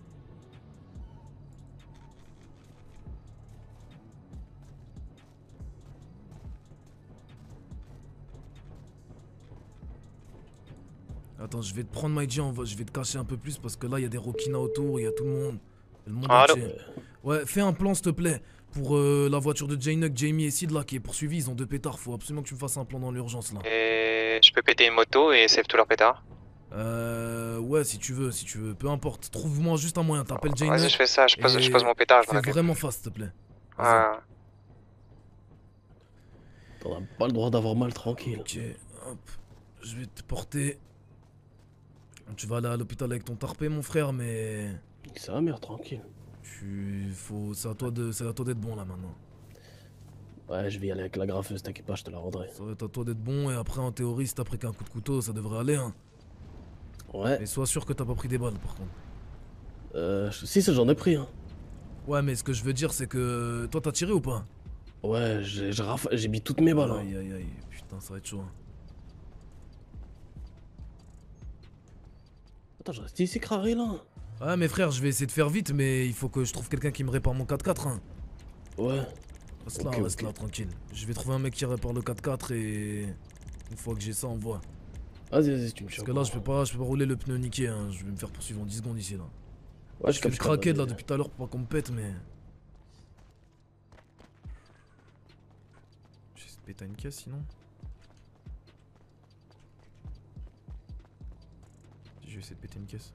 Attends, je vais te prendre Maïdji, je vais te cacher un peu plus parce que là il y a des Rokina autour, il y a tout le monde. Le monde Allô entier. Ouais, fais un plan s'il te plaît pour euh, la voiture de J-Nuck, Jamie et Sid là qui est poursuivie, ils ont deux pétards, faut absolument que tu me fasses un plan dans l'urgence là. Et je peux péter une moto et save tous leurs pétards? Euh... Ouais, si tu veux, si tu veux, peu importe. Trouve-moi juste un moyen, t'appelles J-Nuck. Vas-y, je fais ça, je pose, je pose mon pétard, je fais vraiment fast s'il te plaît. Ah. T'auras pas le droit d'avoir mal, tranquille. Ok, hop, je vais te porter. Tu vas aller à l'hôpital avec ton tarpé, mon frère, mais... C'est la merde, tranquille. Tu... Faut... C'est à toi de... C'est à toi d'être bon, là, maintenant. Ouais, je vais y aller avec la graffeuse, t'inquiète pas, je te la rendrai. Ça va être à toi d'être bon, et après, en théorie, si t'as pris qu'un coup de couteau, ça devrait aller, hein. Ouais. Mais sois sûr que t'as pas pris des balles, par contre. Euh... Si, ça, j'en ai pris, hein. Ouais, mais ce que je veux dire, c'est que... Toi, t'as tiré ou pas? Ouais, j'ai raf... mis toutes mes balles, hein. Aïe, aïe, aïe. Putain, ça va être chaud, hein. Attends, je reste ici, Crary, là. Ouais, mais frère, je vais essayer de faire vite, mais il faut que je trouve quelqu'un qui me répare mon quatre quatre, hein. Ouais. Reste là, okay, reste okay. là, tranquille. Je vais trouver un mec qui répare le quatre quatre et... Une fois que j'ai ça, on voit. Vas-y, vas-y, tu me Parce que là, je peux pas, je peux pas rouler le pneu niqué, hein. Je vais me faire poursuivre en dix secondes ici, là. Ouais, je fais le craquet là depuis tout à l'heure pour pas qu'on me pète, mais... Je vais essayer de péter une caisse, sinon. Je vais essayer de péter une caisse.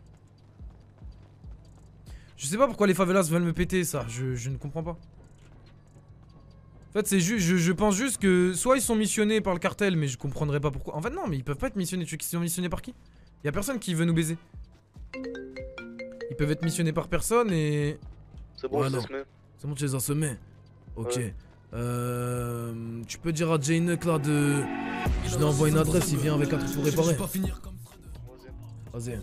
Je sais pas pourquoi les favelas veulent me péter ça, je, je ne comprends pas. En fait c'est juste, je, je pense juste que soit ils sont missionnés par le cartel mais je comprendrais pas pourquoi. En fait non mais ils peuvent pas être missionnés, tu sais qu'ils sont missionnés par qui? Y'a personne qui veut nous baiser. Ils peuvent être missionnés par personne et... C'est bon, voilà. je les ai semés. C'est bon, tu les as semés. Ok. Ouais. Euh... Tu peux dire à J-Nuck là de... Je lui envoie une adresse, il vient avec un truc pour réparer. Vas-y.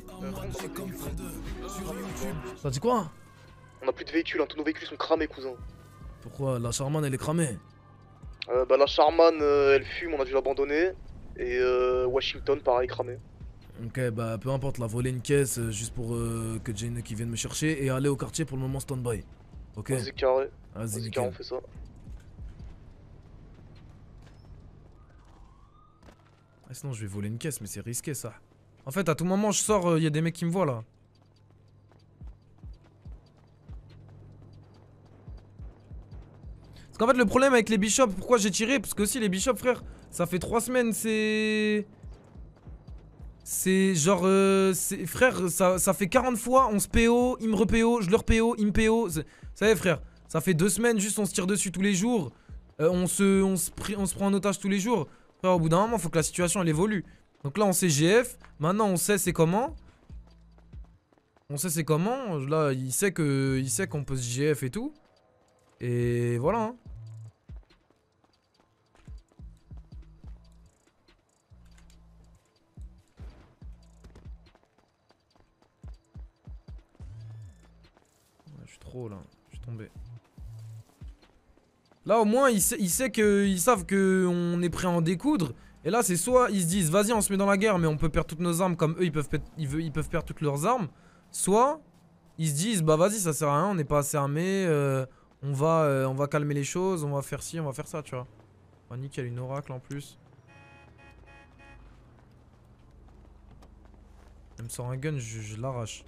T'as dit quoi? On a plus de véhicules, hein. Tous nos véhicules sont cramés, cousin. Pourquoi? La Charman elle est cramée. Euh, bah la Charman, euh, elle fume, on a dû l'abandonner. Et euh, Washington, pareil, cramé. Ok, bah peu importe, la voler une caisse euh, juste pour euh, que Jane qui vienne me chercher et aller au quartier pour le moment stand-by. Ok? Vas-y, carré. Vas-y, Vas-y, carré, on fait ça. Ah, sinon je vais voler une caisse, mais c'est risqué ça. En fait, à tout moment je sors, il euh, y a des mecs qui me voient là. Parce qu'en fait, le problème avec les bishops, pourquoi j'ai tiré? Parce que aussi les bishops, frère, ça fait trois semaines, c'est. C'est genre. Euh, frère, ça, ça fait quarante fois, on se P O, ils me re-P O, je leur P O, ils me P O. Vous savez, frère, ça fait deux semaines, juste on se tire dessus tous les jours. Euh, on, se, on, se on se prend en otage tous les jours. Frère, au bout d'un moment, faut que la situation elle évolue. Donc là, on sait G F. Maintenant, on sait c'est comment. On sait c'est comment. Là, il sait que, il sait qu'on peut se G F et tout. Et voilà. Hein. Je suis trop là. Je suis tombé. Là au moins ils, il sait que, ils savent qu'on est prêt à en découdre. Et là c'est soit ils se disent vas-y on se met dans la guerre mais on peut perdre toutes nos armes comme eux ils peuvent, ils, ils peuvent perdre toutes leurs armes. Soit ils se disent bah vas-y ça sert à rien, on n'est pas assez armé, euh, on, va, euh, on va calmer les choses, on va faire ci, on va faire ça tu vois. Oh nickel, une oracle en plus. Elle me sort un gun, je, je l'arrache.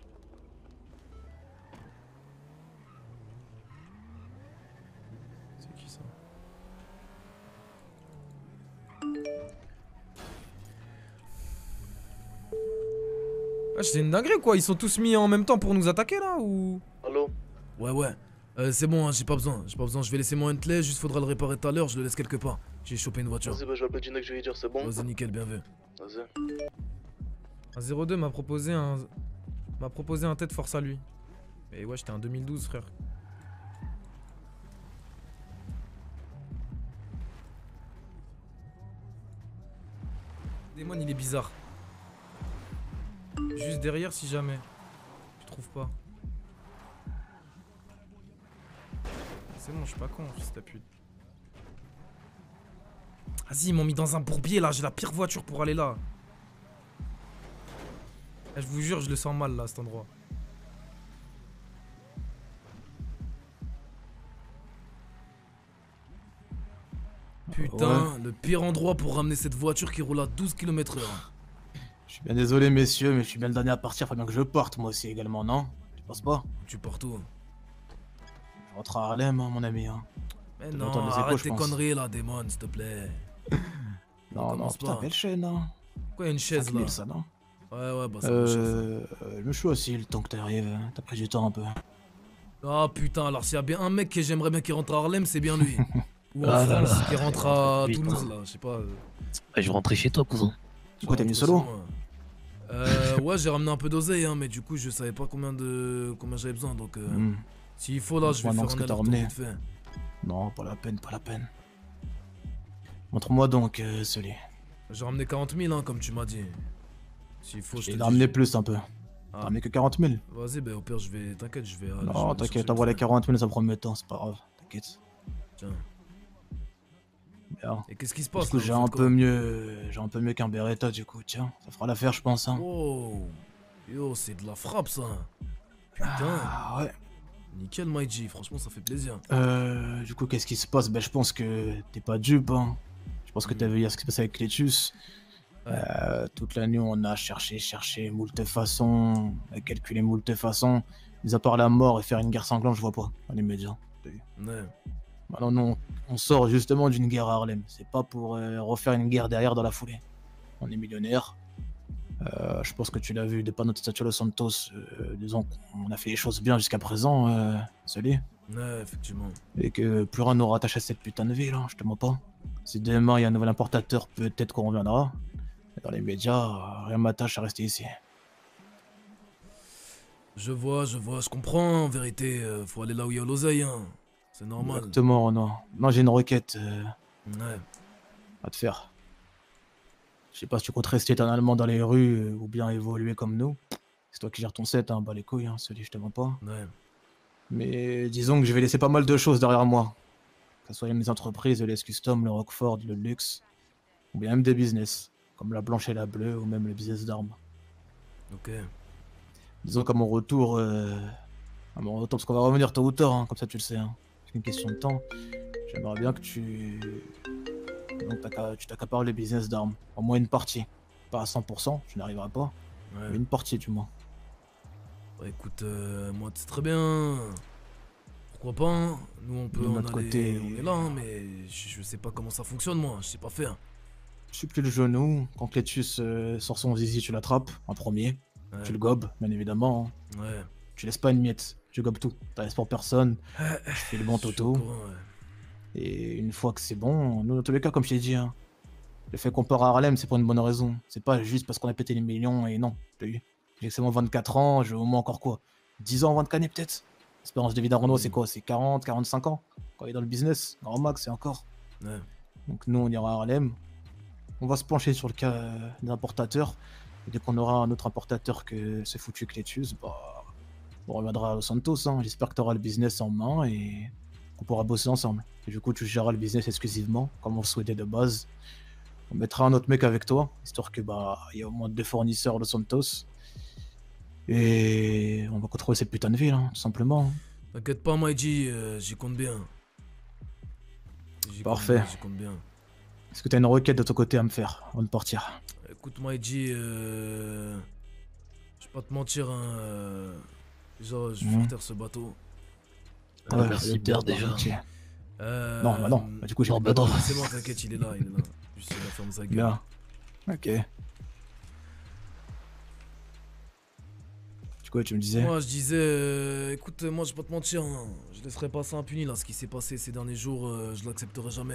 Ah, c'est une dinguerie quoi, ils sont tous mis en même temps pour nous attaquer là ou... Allô? Ouais ouais, euh, c'est bon, hein, j'ai pas besoin, j'ai pas besoin, je vais laisser mon Huntley, juste faudra le réparer tout à l'heure, je le laisse quelque part. J'ai chopé une voiture. Vas-y, bah je vais appeler Gina que je vais lui dire, c'est bon? Vas-y nickel, bien vu. Vas-y. Un zéro deux m'a proposé un... m'a proposé un tête force à lui. Et ouais, j'étais un deux mille douze frère. Démon il est bizarre. Juste derrière si jamais. Tu trouves pas. C'est bon, je suis pas con, fils de pute. Vas-y, ils m'ont mis dans un bourbier là, j'ai la pire voiture pour aller là. Eh, je vous jure, je le sens mal là, cet endroit. Putain, ouais. Le pire endroit pour ramener cette voiture qui roule à douze kilomètres heure. Je suis bien désolé messieurs, mais je suis bien le dernier à partir, faut bien que je parte moi aussi également, non? Tu penses pas? Tu portes où? Je rentre à Harlem, hein, mon ami. Hein. Mais non, arrête tes conneries là, démon, s'il te plaît. Non, non, putain, belle chaîne, hein. Quoi, une chaise là? Ça, non? Ouais, ouais, bah c'est euh, une chaise. Euh, je me suis assis le temps que t'arrives, t'as pris du temps un peu. Ah putain, alors s'il y a bien un mec que j'aimerais bien qui rentre à Harlem, c'est bien lui. Ou en ah, France, là, là. qui rentre à putain. Toulouse là, je sais pas. Je vais rentrer chez toi, cousin. Pourquoi t'es venu solo? Euh, ouais, j'ai ramené un peu d'oseille, hein, mais du coup, je savais pas combien de combien j'avais besoin, donc euh, mm. s'il faut là, je vais faire un aller-retour vite fait. Non, pas la peine, pas la peine. Montre-moi donc, euh, celui. J'ai ramené quarante mille, hein, comme tu m'as dit. S'il faut, je te dis. ramené plus un peu. Ah. T'as ramené que quarante mille. Vas-y, bah au pire, je vais. T'inquiète, je vais. Non, t'inquiète, t'envoies les quarante mille, ça prend le temps, c'est pas grave. T'inquiète. Tiens. Bien. Et qu'est-ce qui se passe? Du coup, j'ai un peu mieux, j'ai un peu mieux qu'un Beretta, du coup, tiens, ça fera l'affaire, je pense. Hein. Oh, yo, c'est de la frappe, ça. Putain. Ah, ouais. Nickel, My G, franchement, ça fait plaisir. Euh, du coup, qu'est-ce qui se passe? Ben, je pense que t'es pas dupe, hein. Je pense que t'as vu hier ce qui se passait avec Cletus. Ouais. Euh, toute la nuit, on a cherché, cherché, moult façons, calculé moult façons. Mis à part la mort et faire une guerre sanglante, je vois pas, dans les médias. Ouais. Maintenant, non, on sort justement d'une guerre à Harlem. C'est pas pour euh, refaire une guerre derrière dans la foulée. On est millionnaire. Euh, je pense que tu l'as vu, depuis notre statut Los Santos, euh, disons qu'on a fait les choses bien jusqu'à présent, euh, Sully. Ouais, effectivement. Et que plus rien nous rattache à cette putain de ville, hein, je te mens pas. Si demain il y a un nouvel importateur, peut-être qu'on reviendra. Dans les médias, rien m'attache à rester ici. Je vois, je vois, je comprends, en vérité, euh, faut aller là où il y a l'oseille, hein. C'est normal. Exactement, non. Non, j'ai une requête. Euh, ouais. À te faire. Je sais pas si tu comptes rester éternellement dans les rues euh, ou bien évoluer comme nous. C'est toi qui gères ton set, hein, bah les couilles, hein, celui je te mens pas. Ouais. Mais disons que je vais laisser pas mal de choses derrière moi. Que ce soit les entreprises, le Les Custom, le Rockford, le Luxe, ou bien même des business, comme la Blanche et la Bleue, ou même le business d'armes. Ok. Disons qu'à mon retour, euh, à mon retour, parce qu'on va revenir tôt ou tard, hein, comme ça tu le sais, hein. C'est une question de temps. J'aimerais bien que tu... Donc t'as- tu t'accapares les business d'armes, au moins une partie. Pas à cent pour cent, je n'arriverai pas, Ouais. mais une partie du moins. Bah écoute, euh, moi c'est très bien. Pourquoi pas, hein. Nous on peut De en notre aller, côté- on est là, hein, mais je, je sais pas comment ça fonctionne moi, je sais pas faire. Tu supplies le genou, quand Cletus euh, sort son zizi, tu l'attrapes en premier. Ouais. Tu le gobes, bien évidemment. hein. Ouais. Tu laisses pas une miette, tu gobes tout. T'as pour personne, tu fais le bon Je suis toto. au courant, ouais. Et une fois que c'est bon, nous, dans tous les cas, comme je t'ai dit, hein, le fait qu'on part à Harlem, c'est pour une bonne raison. C'est pas juste parce qu'on a pété les millions et non. T'as vu? J'ai seulement vingt-quatre ans, j'ai au moins encore quoi? dix ans, vingt-quatre années peut-être? L'espérance de vie d'un Renault, c'est quoi? C'est quarante, quarante-cinq ans? Quand il est dans le business, grand max, c'est encore. Ouais. Donc nous, on ira à Harlem. On va se pencher sur le cas euh, des importateurs. Et dès qu'on aura un autre importateur que ce foutu Cletus, bah, on reviendra à Los Santos. Hein. J'espère que tu auras le business en main et qu'on pourra bosser ensemble. Et du coup, tu géreras le business exclusivement, comme on le souhaitait de base. On mettra un autre mec avec toi, histoire que bah, il y a au moins deux fournisseurs à Los Santos. Et on va contrôler cette putain de ville, hein, tout simplement. T'inquiète pas, Maïji, euh, j'y compte bien. J'y compte Parfait. bien, J'y compte bien. Est-ce que tu as une requête de ton côté à me faire avant de partir? Écoute, Maïji, euh... je vais pas te mentir, hein. euh, Déjà, je vais Mhm. faire taire ce bateau. Ouais, Euh, merci Pierre déjà. Euh... Non, bah non, bah du coup, j'ai non, pas bah non, droit. c'est bon, t'inquiète, il est là, il est là. Juste, il va fermer sa gueule. Bien. Ok. Du coup, tu me disais? Moi, je disais, euh, écoute, moi, je vais pas te mentir, hein, je laisserai pas ça impuni, là, ce qui s'est passé ces derniers jours, euh, je l'accepterai jamais. De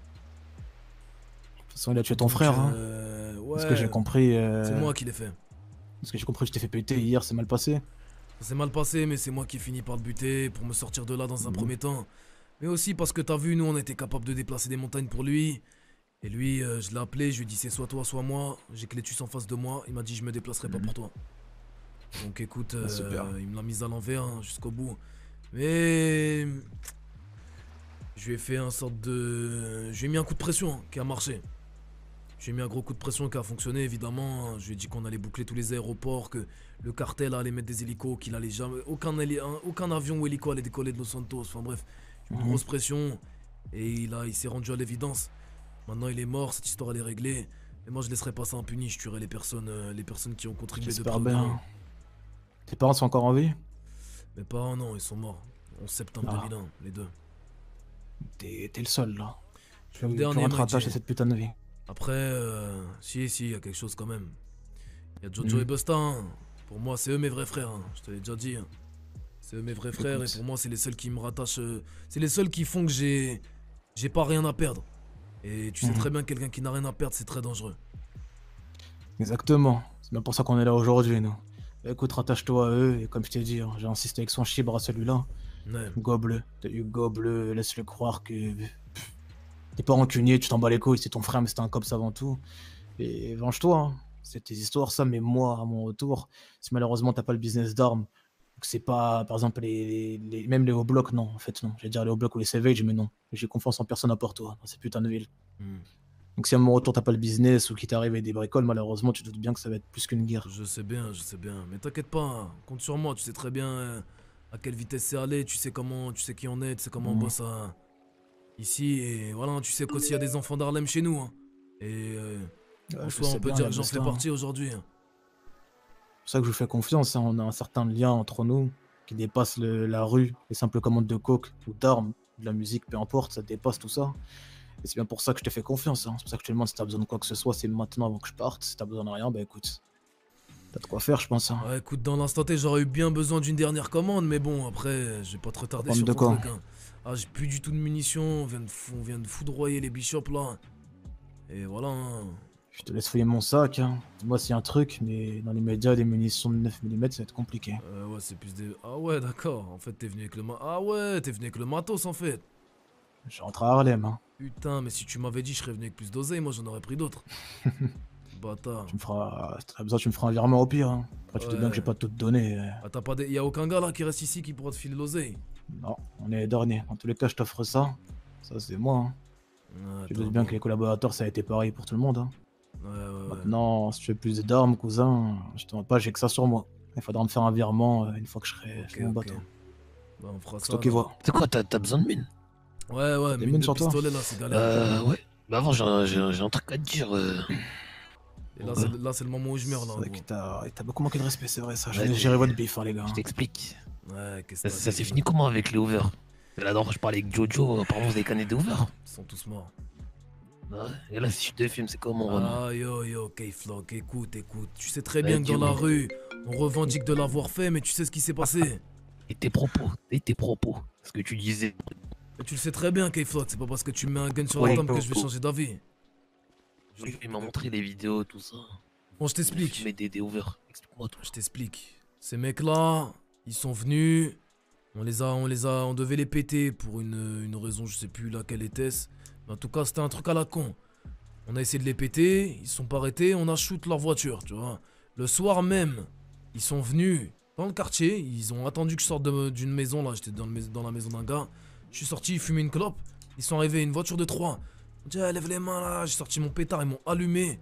toute façon, il a tué ton Donc, frère, hein. euh, Parce que ouais, j'ai compris. euh, C'est moi qui l'ai fait. Parce que j'ai compris que je t'ai fait péter hier, c'est mal passé. Ça s'est mal passé, mais c'est moi qui ai fini par le buter pour me sortir de là dans un Mhm. premier temps. Mais aussi parce que t'as vu, nous on était capable de déplacer des montagnes pour lui. Et lui, euh, je l'ai appelé, je lui ai dit c'est soit toi, soit moi. J'ai Cletus en face de moi, il m'a dit je me déplacerai pas pour toi. Donc écoute, Ah, euh, super. il me l'a mise à l'envers hein, jusqu'au bout. Mais je lui ai fait un sorte de... Je lui ai mis un coup de pression hein, qui a marché. Je lui ai mis un gros coup de pression qui a fonctionné évidemment. Je lui ai dit qu'on allait boucler tous les aéroports, que le cartel allait mettre des hélicos, qu'il allait jamais... Aucun, héli- un- aucun avion ou hélico allait décoller de Los Santos. Enfin bref, une Mhm. grosse pression. Et il, a, il s'est rendu à l'évidence. Maintenant il est mort, cette histoire elle est réglée. Mais moi je laisserai pas ça impuni, je tuerai les personnes, euh, les personnes qui ont contribué de J'espère près ou de bien. loin. Tes parents sont encore en vie? Mes parents non, ils sont morts. onze septembre Ah. deux mille un, les deux. T'es t'es le seul là. Je suis le Tu dernier, rien te mec, rattache j'ai- à cette putain de vie. Après, euh, si, si, il y a quelque chose quand même. Il y a Jojo Mhm. et Busta. hein. Pour moi, c'est eux mes vrais frères. hein. Je te l'ai déjà dit. hein. C'est eux mes vrais frères Écoute. et pour moi, c'est les seuls qui me rattachent. euh, C'est les seuls qui font que j'ai, j'ai pas rien à perdre. Et tu sais Mhm. très bien que quelqu'un qui n'a rien à perdre, c'est très dangereux. Exactement. C'est bien pour ça qu'on est là aujourd'hui, nous. Bah, écoute, rattache-toi à eux, et comme je t'ai dit, hein, j'ai insisté avec son chibre à celui-là. Ouais. Gobe-le. T'as eu gobe-le, laisse-le croire que. Pff, T'es pas rancunier, tu t'en bats les couilles, c'est ton frère, mais c'était un cops avant tout. Et venge-toi, hein. C'est tes histoires, ça, mais moi, à mon retour, si malheureusement t'as pas le business d'armes, que c'est pas, par exemple, les, les, les- même les hauts blocs, non, en fait, non. J'allais dire les hauts blocs ou les Savage, mais non. J'ai confiance en personne à part toi, dans ces putains de villes. Hmm. Donc si à mon retour t'as pas le business ou qu'il t'arrive avec des bricoles, malheureusement, tu te doutes bien que ça va être plus qu'une guerre. Je sais bien, je sais bien. Mais t'inquiète pas, hein. Compte sur moi. Tu sais très bien euh, à quelle vitesse c'est aller. Tu sais comment, tu sais qui on est, tu sais comment on Mhm. bosse à- ici. Et voilà, tu sais qu'aussi il y a des enfants d'Harlem chez nous. hein. Et euh, Ouais, en je soi, sais on peut bien, dire la que j'en fais Busta, hein. partie aujourd'hui. hein. C'est pour ça que je vous fais confiance, hein. On a un certain lien entre nous qui dépasse le- la rue, les simples commandes de coke ou d'armes, de la musique, peu importe, ça dépasse tout ça. Et c'est bien pour ça que je te fais confiance, hein. C'est pour ça que je te demande si t'as besoin de quoi que ce soit, c'est maintenant avant que je parte. Si t'as besoin de rien, bah écoute, t'as de quoi faire, je pense. Hein. Ouais, écoute, dans l'instant T, j'aurais eu bien besoin d'une dernière commande, mais bon, après, je vais pas te retarder Commande sur de ton quoi truc. hein. Ah, j'ai plus du tout de munitions, on vient de, fou- on vient de foudroyer les bishops là. Et voilà. hein. Je te laisse fouiller mon sac, hein. Dis-moi s'il y a un truc, mais dans les médias, des munitions de neuf millimètres, ça va être compliqué. Euh, ouais, c'est plus des. Ah ouais, d'accord. En fait, t'es venu avec le ma... Ah ouais, t'es venu avec le matos en fait. Je rentre à Harlem, hein. Putain, mais si tu m'avais dit, je serais venu avec plus d'oseille, moi j'en aurais pris d'autres. bâtard. Tu me feras. Si t'as besoin, tu me feras un virement au pire. Hein. Après, tu te dis bien que j'ai pas tout donné. euh. Ah, t'as pas des... Y'a aucun gars là qui reste ici qui pourra te filer l'oseille. Non, on est les derniers. En tous les cas, je t'offre ça. Ça, c'est moi. Hein. Ah, Tu te doutes bien que les collaborateurs, ça a été pareil pour tout le monde. Hein. Ouais, ouais, ouais. Maintenant, si tu veux plus d'armes, cousin, je te demande pas, j'ai que ça sur moi. Il faudra me faire un virement euh, une fois que je serai sur mon ok. bateau. Bah, on fera C'est ça. toi qui alors. vois. C'est quoi, t'as t'as besoin de mine? Ouais, ouais, Des mine mines de sur toi pistolet là, c'est galère. Euh, ouais. Bah avant, j'ai un, j'ai un- j'ai un truc à te dire. euh. Et là, c'est le- là, c'est le moment où je meurs là. C'est en vrai gros. que t'as t'as beaucoup manqué de respect, c'est vrai ça. Ouais, Je vais mais- gérer votre bif, hein, les gars. Je t'explique. Ouais, qu'est-ce Ça, que ça t'as s'est dit, fini comment avec les over? La dernière fois, je parlais avec Jojo, apparemment vous avez canné des over. Ils sont tous morts. Ouais. Et là, si je te filme, c'est comment, Renan? Ah yo yo, K-Flock, écoute, écoute. Tu sais très Bah, bien que dans la dis-moi. rue, on revendique de l'avoir fait, mais tu sais ce qui s'est passé. Et tes propos, et tes propos, ce que tu disais. Et tu le sais très bien, K-Flock, c'est pas parce que tu me mets un gun sur Ouais, la table que oh, je vais oh. changer d'avis. Jojo, il m'a montré les vidéos, tout ça. Bon, je t'explique. Mais des, des over. Explique-moi tout. Je t'explique. Ces mecs-là, ils sont venus. On les a, on les a, on devait les péter pour une, une raison, je sais plus laquelle était-ce. Mais en tout cas, c'était un truc à la con. On a essayé de les péter, ils se sont pas arrêtés, on a shoot leur voiture, tu vois. Le soir même, ils sont venus dans le quartier, ils ont attendu que je sorte de- d'une maison, là, j'étais dans, le mais- dans la maison d'un gars. Je suis sorti, fumer une clope. Ils sont arrivés, une voiture de trois. On dit, eh, lève les mains là, j'ai sorti mon pétard, ils m'ont allumé.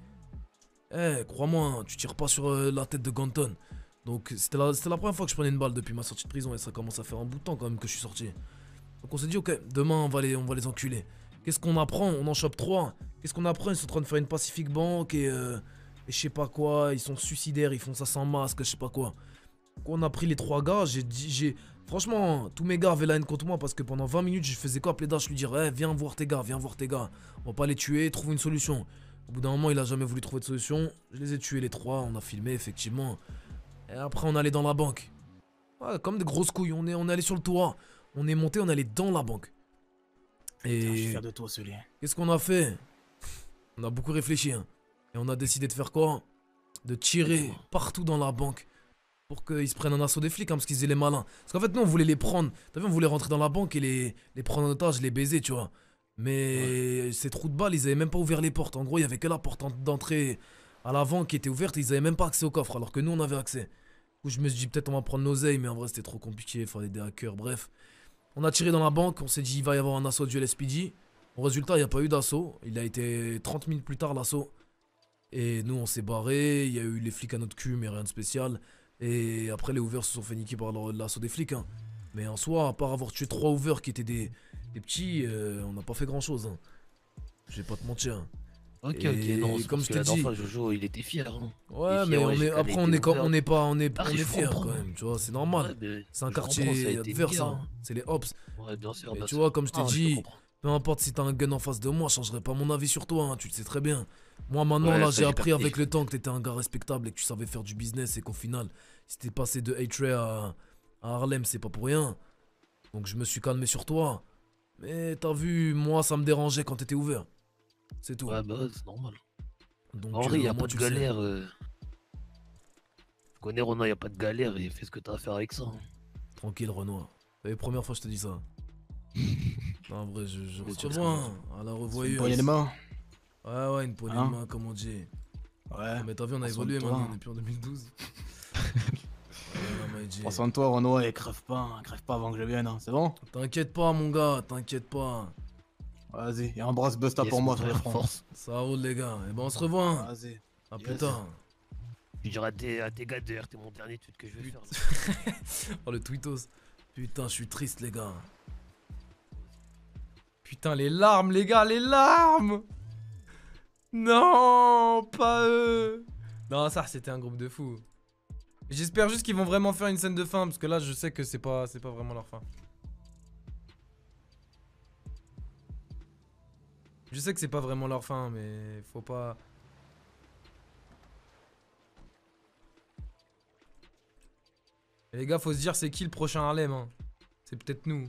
Eh, crois-moi, hein, tu tires pas sur euh, la tête de Ganton. Donc c'était la, c'était la première fois que je prenais une balle depuis ma sortie de prison et ça commence à faire un bout de temps quand même que je suis sorti. Donc on s'est dit, ok, demain on va les, on va les enculer. Qu'est-ce qu'on apprend? On en chope trois. Qu'est-ce qu'on apprend? Ils sont en train de faire une Pacific Bank et, euh, et je sais pas quoi. Ils sont suicidaires, ils font ça sans masque, je sais pas quoi. Donc on a pris les trois gars, j'ai dit, j'ai... Franchement, tous mes gars avaient la haine contre moi parce que pendant vingt minutes, je faisais quoi appeler Dash, lui dire, eh, viens voir tes gars, viens voir tes gars. On va pas les tuer, trouve une solution. Au bout d'un moment, il a jamais voulu trouver de solution. Je les ai tués les trois, on a filmé effectivement. Et après, on allait dans la banque. Ouais, comme des grosses couilles, on est, on est allé sur le toit. On est monté, on est allé dans la banque. Et... Je suis fier de toi, celui. Qu'est-ce qu'on a fait? On a beaucoup réfléchi. Hein. Et on a décidé de faire quoi? De tirer partout dans la banque. Pour qu'ils se prennent un assaut des flics, hein, parce qu'ils étaient les malins. Parce qu'en fait, nous, on voulait les prendre. T'as vu, on voulait rentrer dans la banque et les, les prendre en otage, les baiser, tu vois. Mais ouais. Ces trous de balles, ils avaient même pas ouvert les portes. En gros, il y avait que la porte d'entrée à l'avant qui était ouverte et ils avaient même pas accès au coffre, alors que nous, on avait accès. Du coup, je me suis dit, peut-être on va prendre nos ailes, mais en vrai, c'était trop compliqué. Il fallait des hackers, bref. On a tiré dans la banque, on s'est dit, il va y avoir un assaut du L S P D. Au résultat, il n'y a pas eu d'assaut. Il a été trente minutes plus tard, l'assaut. Et nous, on s'est barré. Il y a eu les flics à notre cul, mais rien de spécial. Et après, les hoovers se sont fait niquer par l'assaut des flics. Hein. Mais en soi, à part avoir tué trois hoovers qui étaient des, des petits, euh, on n'a pas fait grand chose. Hein. Je vais pas te mentir. Hein. Ok, et ok, non, c'est comme parce je que t'ai la dit. dernière fois, Jojo, il était fier. Hein. Ouais, Il mais fier, on ouais, est, j'ai après, calé on des est, quand- hoovers. on est pas, on est, Ah, on est je fiers comprends. quand même. Tu vois, c'est normal. Ouais, mais c'est un je comprends, ça a quartier été adverse. bien, Hein. hein. C'est les Ops. Ouais, bien sûr, Mais bien tu sûr. vois, comme je t'ai Ah, je dit, comprends. peu importe si t'as un gun en face de moi, je changerai pas mon avis sur toi. Hein. Tu le sais très bien. Moi, maintenant, Ouais, là, ça, j'ai j'ai appris capté. avec le temps que t'étais un gars respectable et que tu savais faire du business et qu'au final, si t'es passé de A-Tray à, à Harlem, c'est pas pour rien. Donc, je me suis calmé sur toi. Mais t'as vu, moi, ça me dérangeait quand t'étais ouvert. C'est tout. Ouais, bah, ouais, c'est normal. Donc, En vrai, euh, y a moi, pas de tu le sais. galère. Euh... Je connais Rona, y a pas de galère et fais ce que t'as à faire avec ça. hein. Tranquille, Renoir. C'est la première fois que je te dis ça. Non, en vrai, je, je Mais tu revois le sais. hein, à la Une revoyeuse. poignée de main. Ouais, ouais, une poignée Hein de main, comme on dit. Ouais. Mais t'as vu, on a Prends soin évolué de toi. maintenant, on est plus en deux mille douze. Ouais, non, mais Jay, Prends soin de toi, Renaud, et crève pas, hein, crève pas avant que je vienne, hein. C'est bon? T'inquiète pas, mon gars, t'inquiète pas. Vas-y, et embrasse Busta pour moi, très franc. Ça roule, les gars. Et ben, on se revoit. hein. Vas-y. À plus Yes. tard. Je dirais à tes, à tes gars d'ailleurs, t'es mon dernier tweet que je vais faire. là. Oh, le tweetos. Putain, je suis triste, les gars. Putain, les larmes, les gars, les larmes. Non, pas eux. Non, ça, c'était un groupe de fous. J'espère juste qu'ils vont vraiment faire une scène de fin, parce que là, je sais que c'est pas, c'est pas vraiment leur fin. Je sais que c'est pas vraiment leur fin, mais faut pas... Et les gars, faut se dire, c'est qui le prochain Harlem, hein. C'est peut-être nous.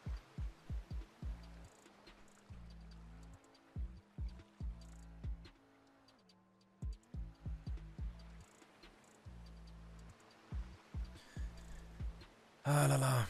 Ah là là.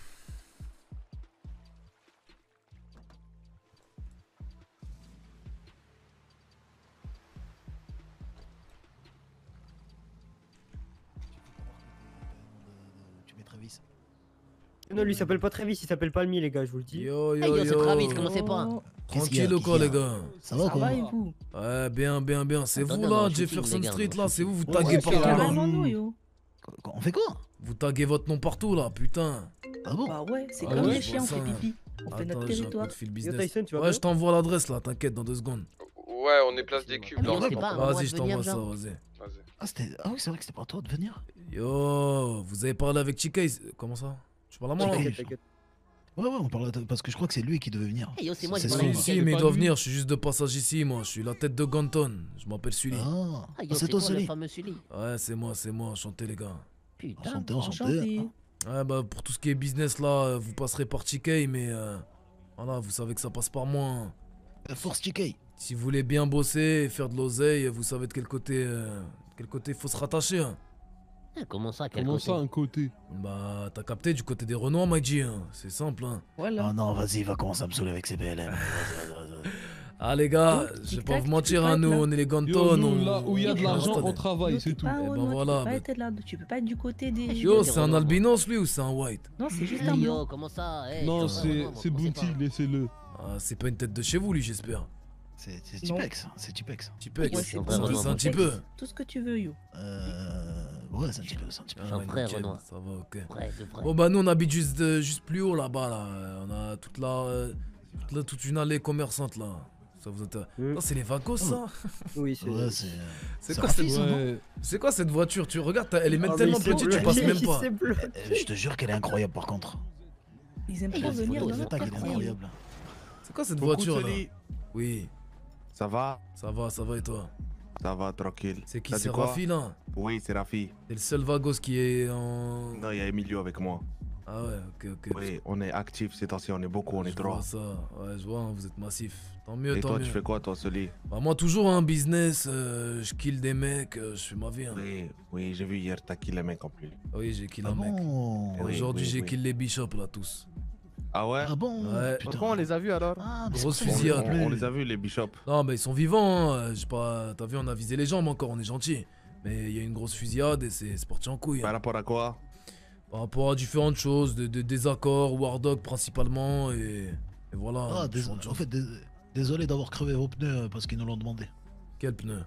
Non, lui il s'appelle pas Travis, il s'appelle Palmier, les gars, je vous le dis. Yo, Hey, yo, yo, c'est yo. Travis, commencez pas. Tranquille ou quoi, les gars? Ça va, quoi et vous? Ouais, bien, bien, bien. C'est Attendez, vous on là, a un shooting, Jefferson les gars, Street on a là, un c'est vous, vous shooting. taguez Ouais, partout c'est là. vraiment nous, yo. On fait quoi? Vous taguez votre nom partout là, putain. Ah bon? Bah ouais, c'est Ah comme ouais, les je chiens, on vois fait ça. pipi. On fait notre Attends, j'ai un territoire. coup de fil Yo, business. Tyson, tu vas Ouais, bien je t'envoie l'adresse là, t'inquiète, dans deux secondes. Ouais, on est place des cubes là. c'est pas un moment Vas-y, de je t'envoie venir, ça, genre. vas-y. Ah, c'était... ah oui, c'est vrai que c'était pas toi de venir. Yo, vous avez parlé avec Chica? Comment ça? Tu parles à moi là? T'inquiète, t'inquiète. Ouais, ouais, on parle parce que je crois que c'est lui qui devait venir. Hey, yo, c'est moi, C'est j'ai son- parlé Si, avec si, Chica, mais il il est doit pas venir, je suis juste de passage ici, moi. Je suis la tête de Ganton. Je m'appelle Sully. Ah, Ah, yo, c'est c'est toi, toi le Sully. fameux Sully. Ouais, c'est moi, c'est moi. Enchanté, les gars. Putain, Enchanté, enchanté. Enchanté. Ouais, bah, pour tout ce qui est business là, euh, vous passerez par Chica, mais euh, voilà, vous savez que ça passe par moi. hein. Force Chica. Si vous voulez bien bosser et faire de l'oseille, vous savez de quel côté, euh, quel côté faut se rattacher. hein. Ah, comment ça, quel Comment côté ça, un côté? Bah, t'as capté du côté des Renois, Mike G. hein. C'est simple. Hein. Voilà. Ah non, vas-y, il va commencer à me saouler avec ses B L M. Vas-y, vas-y, vas-y. Ah, les gars, Oh, je vais tic-tac, pas vous tu mentir, peux pas hein, être nous, là. on est les Yo, Ganton. nous, on- là où il y a de on- l'argent, Attendez. on travaille, c'est tout. Ah, Eh ouais, ben non, voilà, tu peux pas mais- être là, tu peux pas être du côté des. Yo, des c'est un Renois, albinos lui ou c'est un white? Non, c'est juste Hey, un yo, blanc. comment ça? Hey, Non, je c'est comprends pas, c'est moi, Bounty, commencez pas. laissez-le. Ah, c'est pas une tête de chez vous, lui, j'espère. C'est c'est Non. Tipex, c'est Tipex. Tipex, Ouais, c'est c'est un vrai, Renoir, un petit peu. Tout ce que tu veux, yo. Euh... Ouais, c'est un petit peu, c'est un petit peu. Ah, C'est un ouais, frère, nickel, Renoir. ça va, ok. Vrai, de vrai. Bon, bah, nous, on habite juste, euh, juste plus haut là-bas, là. Euh, On a toute la, euh, toute, la- toute une allée commerçante là. Ça vous intéresse? Mm. Non, c'est les Vagos, ça? Oui, c'est. Ouais, c'est... C'est c'est quoi, rapide, cette... ça, non Ouais. c'est quoi cette voiture? Tu regardes, t'as- elle est même Ah, mais tellement il s'est petite, tu bloqué, passes même il pas. s'est bloqué. Eh, je te jure qu'elle est incroyable par contre. Ils aiment pas Hey, venir photos, dans Le leur tag, il est quartier. incroyable. C'est quoi cette Coucou, voiture là? Sully. Oui, Ça va? ça va, ça va et toi? Ça va, tranquille. C'est qui, T'as dit c'est quoi? Rafi là? Oui, c'est Rafi. C'est le seul Vagos qui est en. Non, il y a Emilio avec moi. Ah ouais, ok, ok. Oui, on est actifs ces temps-ci, on est beaucoup, on est Je trois. vois ça, ouais, je vois, hein, vous êtes massif. Tant mieux, Et tant toi, mieux. tu fais quoi, toi, Sully? Bah, moi, toujours un business, euh, je kill des mecs, euh, je fais ma vie. Hein. Oui, oui, j'ai vu hier, t'as kill les mecs en plus. Oui, j'ai kill Ah un mec. bon? Et Oui, aujourd'hui, oui, j'ai oui. kill les bishops là, tous. Ah ouais? Ah bon? Ouais. Putain. Pourquoi on les a vus alors? Ah, mais Grosse c'est pour ça qu'on fusillade. les a On, on appelés. les a vus, les bishops. Non, mais ils sont vivants, hein. j'ai pas... T'as vu, on a visé les jambes encore, on est gentil. Mais il y a une grosse fusillade et c'est c'est parti en couille. Par hein. rapport à quoi? Par rapport à différentes choses, de, de désaccords, War Dog principalement, et, et voilà. Ah, dés- différentes en choses. fait, dés- désolé d'avoir crevé vos pneus euh, parce qu'ils nous l'ont demandé. Quel pneu?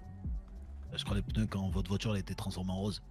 Je crois les pneus quand votre voiture a été transformée en rose.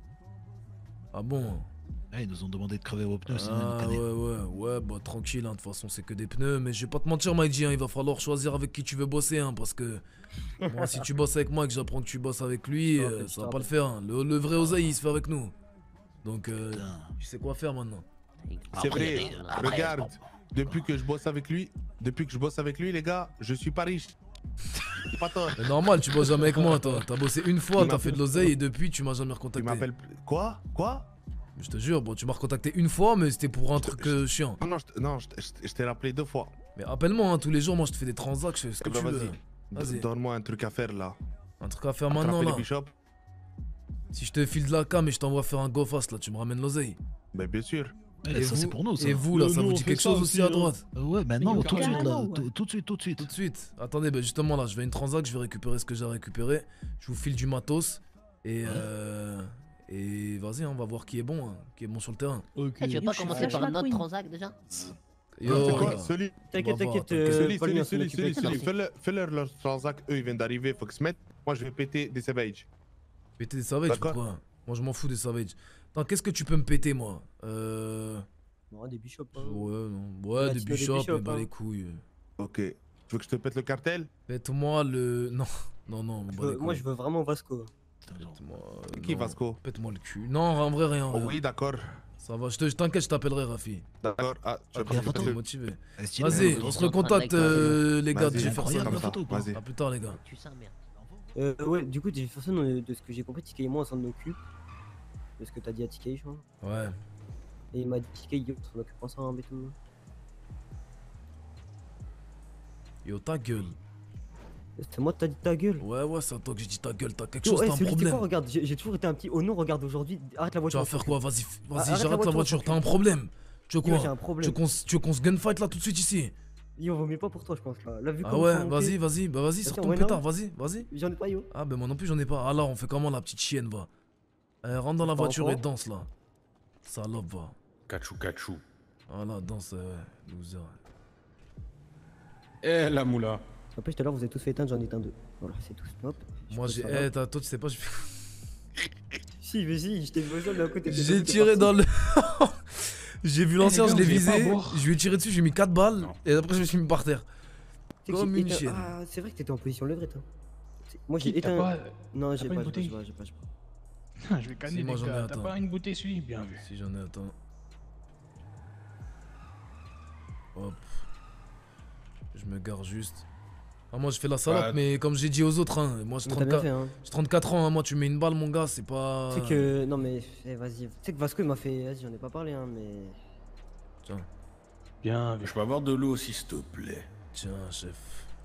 Ah bon? Ouais, ils nous ont demandé de crever vos pneus, sinon ils nous Ah cannaient. ouais, ouais, ouais, bah tranquille, hein, de toute façon c'est que des pneus, mais je vais pas te mentir Mike G, hein, il va falloir choisir avec qui tu veux bosser, hein, parce que moi si tu bosses avec moi et que j'apprends que tu bosses avec lui, Je te euh, rappelle, je ça te va pas le rappelle. faire, hein. le, le vrai oseille il se fait avec nous. Donc euh, Putain. tu sais quoi faire maintenant. C'est Après, vrai, il y a des- après, regarde, depuis que je bosse avec lui, depuis que je bosse avec lui, les gars, je suis pas riche. Pas tort. Mais normal, tu bosses jamais avec moi, toi, t'as bossé une fois, Il t'as m'appelle- fait de l'oseille et depuis tu m'as jamais Tu recontacté. m'appelles. Quoi? Quoi? Je te jure, bon tu m'as recontacté une fois mais c'était pour un truc euh, chiant. Non, non, je t- non, je t- je t- je t'ai rappelé deux fois. Mais appelle-moi hein, tous les jours, moi je te fais des transacts, je fais ce que Eh ben, tu veux. vas-y. Vas-y. Donne-moi un truc à faire là. Un truc à faire Attraper maintenant les là. bishops? Si je te file de la cam et je t'envoie faire un go fast là, tu me ramènes l'oseille. Ben bien sûr. Ouais, Et ça vous- c'est pour nous ça. Et vous là, Nous, ça nous, vous on dit fait quelque ça chose aussi, aussi à hein. droite? Euh, Ouais, mais non, Mais tout de suite, là, carrément, ouais. tout tout de suite, tout de suite. Tout de suite. Attendez, bah justement là, je vais à une transac, je vais récupérer ce que j'ai à récupérer. Je vous file du matos. Et euh. Et vas-y, hein, on va voir qui est bon, hein, qui est bon sur le terrain. Ok. Eh, tu veux pas Je suis commencer Flash par notre McQueen. transac déjà? Yo, c'est quoi? gars. Celui. T'inquiète, On va voir, t'inquiète. t'inquiète. euh, Celui, Paul, celui, on s'en celui, occupe. celui, celui. Merci. Fais-leur fais-leur leur transac, eux ils viennent d'arriver, faut qu'ils se mettent. Moi je vais péter des savages. Péter des savages, D'accord. pourquoi? Moi je m'en fous des savages. Attends, qu'est-ce que tu peux me péter moi? Euh. Non, des bishops. Ouais, hein. non. Ouais, Ouais, des tu veux des bishops, bishops, et bah hein. les couilles. Ok. Tu veux que je te pète le cartel? Pète-moi le. Non, non, non, Je bah, veux- les Moi, couilles. je veux vraiment Vasco. Pète-moi, euh, Qui non. Vasco? Pète-moi le cul. Non, en vrai, rien. Oh rien. oui, d'accord. Ça va, je te- je t'inquiète, je t'appellerai, Rafi. D'accord. Ah, tu veux Après, pas faut que te je te motiver. Elle est stylée, Vas-y, la on photo. se recontacte, euh, les gars de Vas-y, Jefferson. incroyable, comme la ça. photo, quoi. Vas-y. A plus tard, les gars. Tu sens, merde. Euh, ouais, du coup, Jefferson, euh, de ce que j'ai compris, T K et moi, on s'en occupe. De ce que t'as dit à T K, je crois. Ouais. Et il m'a dit T K, yo, on s'en occupe ensemble et tout. Yo, ta gueule. C'est moi, t'as dit ta gueule. Ouais, ouais, c'est à toi que j'ai dit ta gueule. T'as quelque Yo, chose, hey, t'as un celui qui problème. quoi, regarde, j'ai j'ai toujours été un petit. Oh non, regarde aujourd'hui. Arrête la Tu voiture. vas faire quoi? Vas-y, Ah, vas-y, arrête la j'arrête la voiture, voiture. s'il te T'as un plaît. problème. Tu veux Yo, quoi? j'ai un Tu problème. veux qu'on s- tu veux qu'on se gunfight là tout de suite ici? Yo, vaut mieux pas pour toi, je pense. Là, là vu Ah comment ouais, ça montait- vas-y, vas-y, bah vas-y, sors Attends, ton ouais, non. pétard, vas-y, vas-y. J'en ai pas, yo. Ah, ben moi non plus, j'en ai pas. Alors, on fait comment la petite chienne, va? Euh, rentre dans la Pas voiture et encore. danse là. Salope, va. Kachou, kachou. Voilà, danse, ouais, loser. Eh, la moula. Après, tout à l'heure, vous êtes tous fait éteindre, j'en ai éteint deux. Voilà, c'est tout. Hop. Moi, j'ai. Eh, toi, tu sais pas, je. Si, mais si, je t'ai vu ça de côté. J'ai tiré dans le. J'ai vu l'ancien, je l'ai visé. Je lui ai tiré dessus, j'ai mis quatre balles. Et après, je me suis mis par terre. Comme une chienne. Ah, c'est vrai que t'étais en position levrette. Hein. Moi, j'ai Qui, t'as éteint. pas- Non, t'as j'ai pas pas, une j'ai pas, j'ai bouteille pas, j'ai pas, j'ai pas. Je vais canner Si, les moi, j'en ai, gars. T'as attends. pas une bouteille celui? Bien vu. Si j'en ai, attends. Hop. Je me gare juste. Ah, moi je fais la salope, Ouais. mais comme j'ai dit aux autres, hein, moi j'ai Mais t'as bien trente-quatre, fait, hein. j'ai trente-quatre ans, hein, moi tu mets une balle, mon gars, c'est pas. Tu sais que. Non, mais eh, vas-y. Tu sais que Vasco il m'a fait. Vas-y, j'en ai pas parlé, hein, mais. Tiens. Bien. Je peux avoir de l'eau, s'il te plaît. Tiens, chef.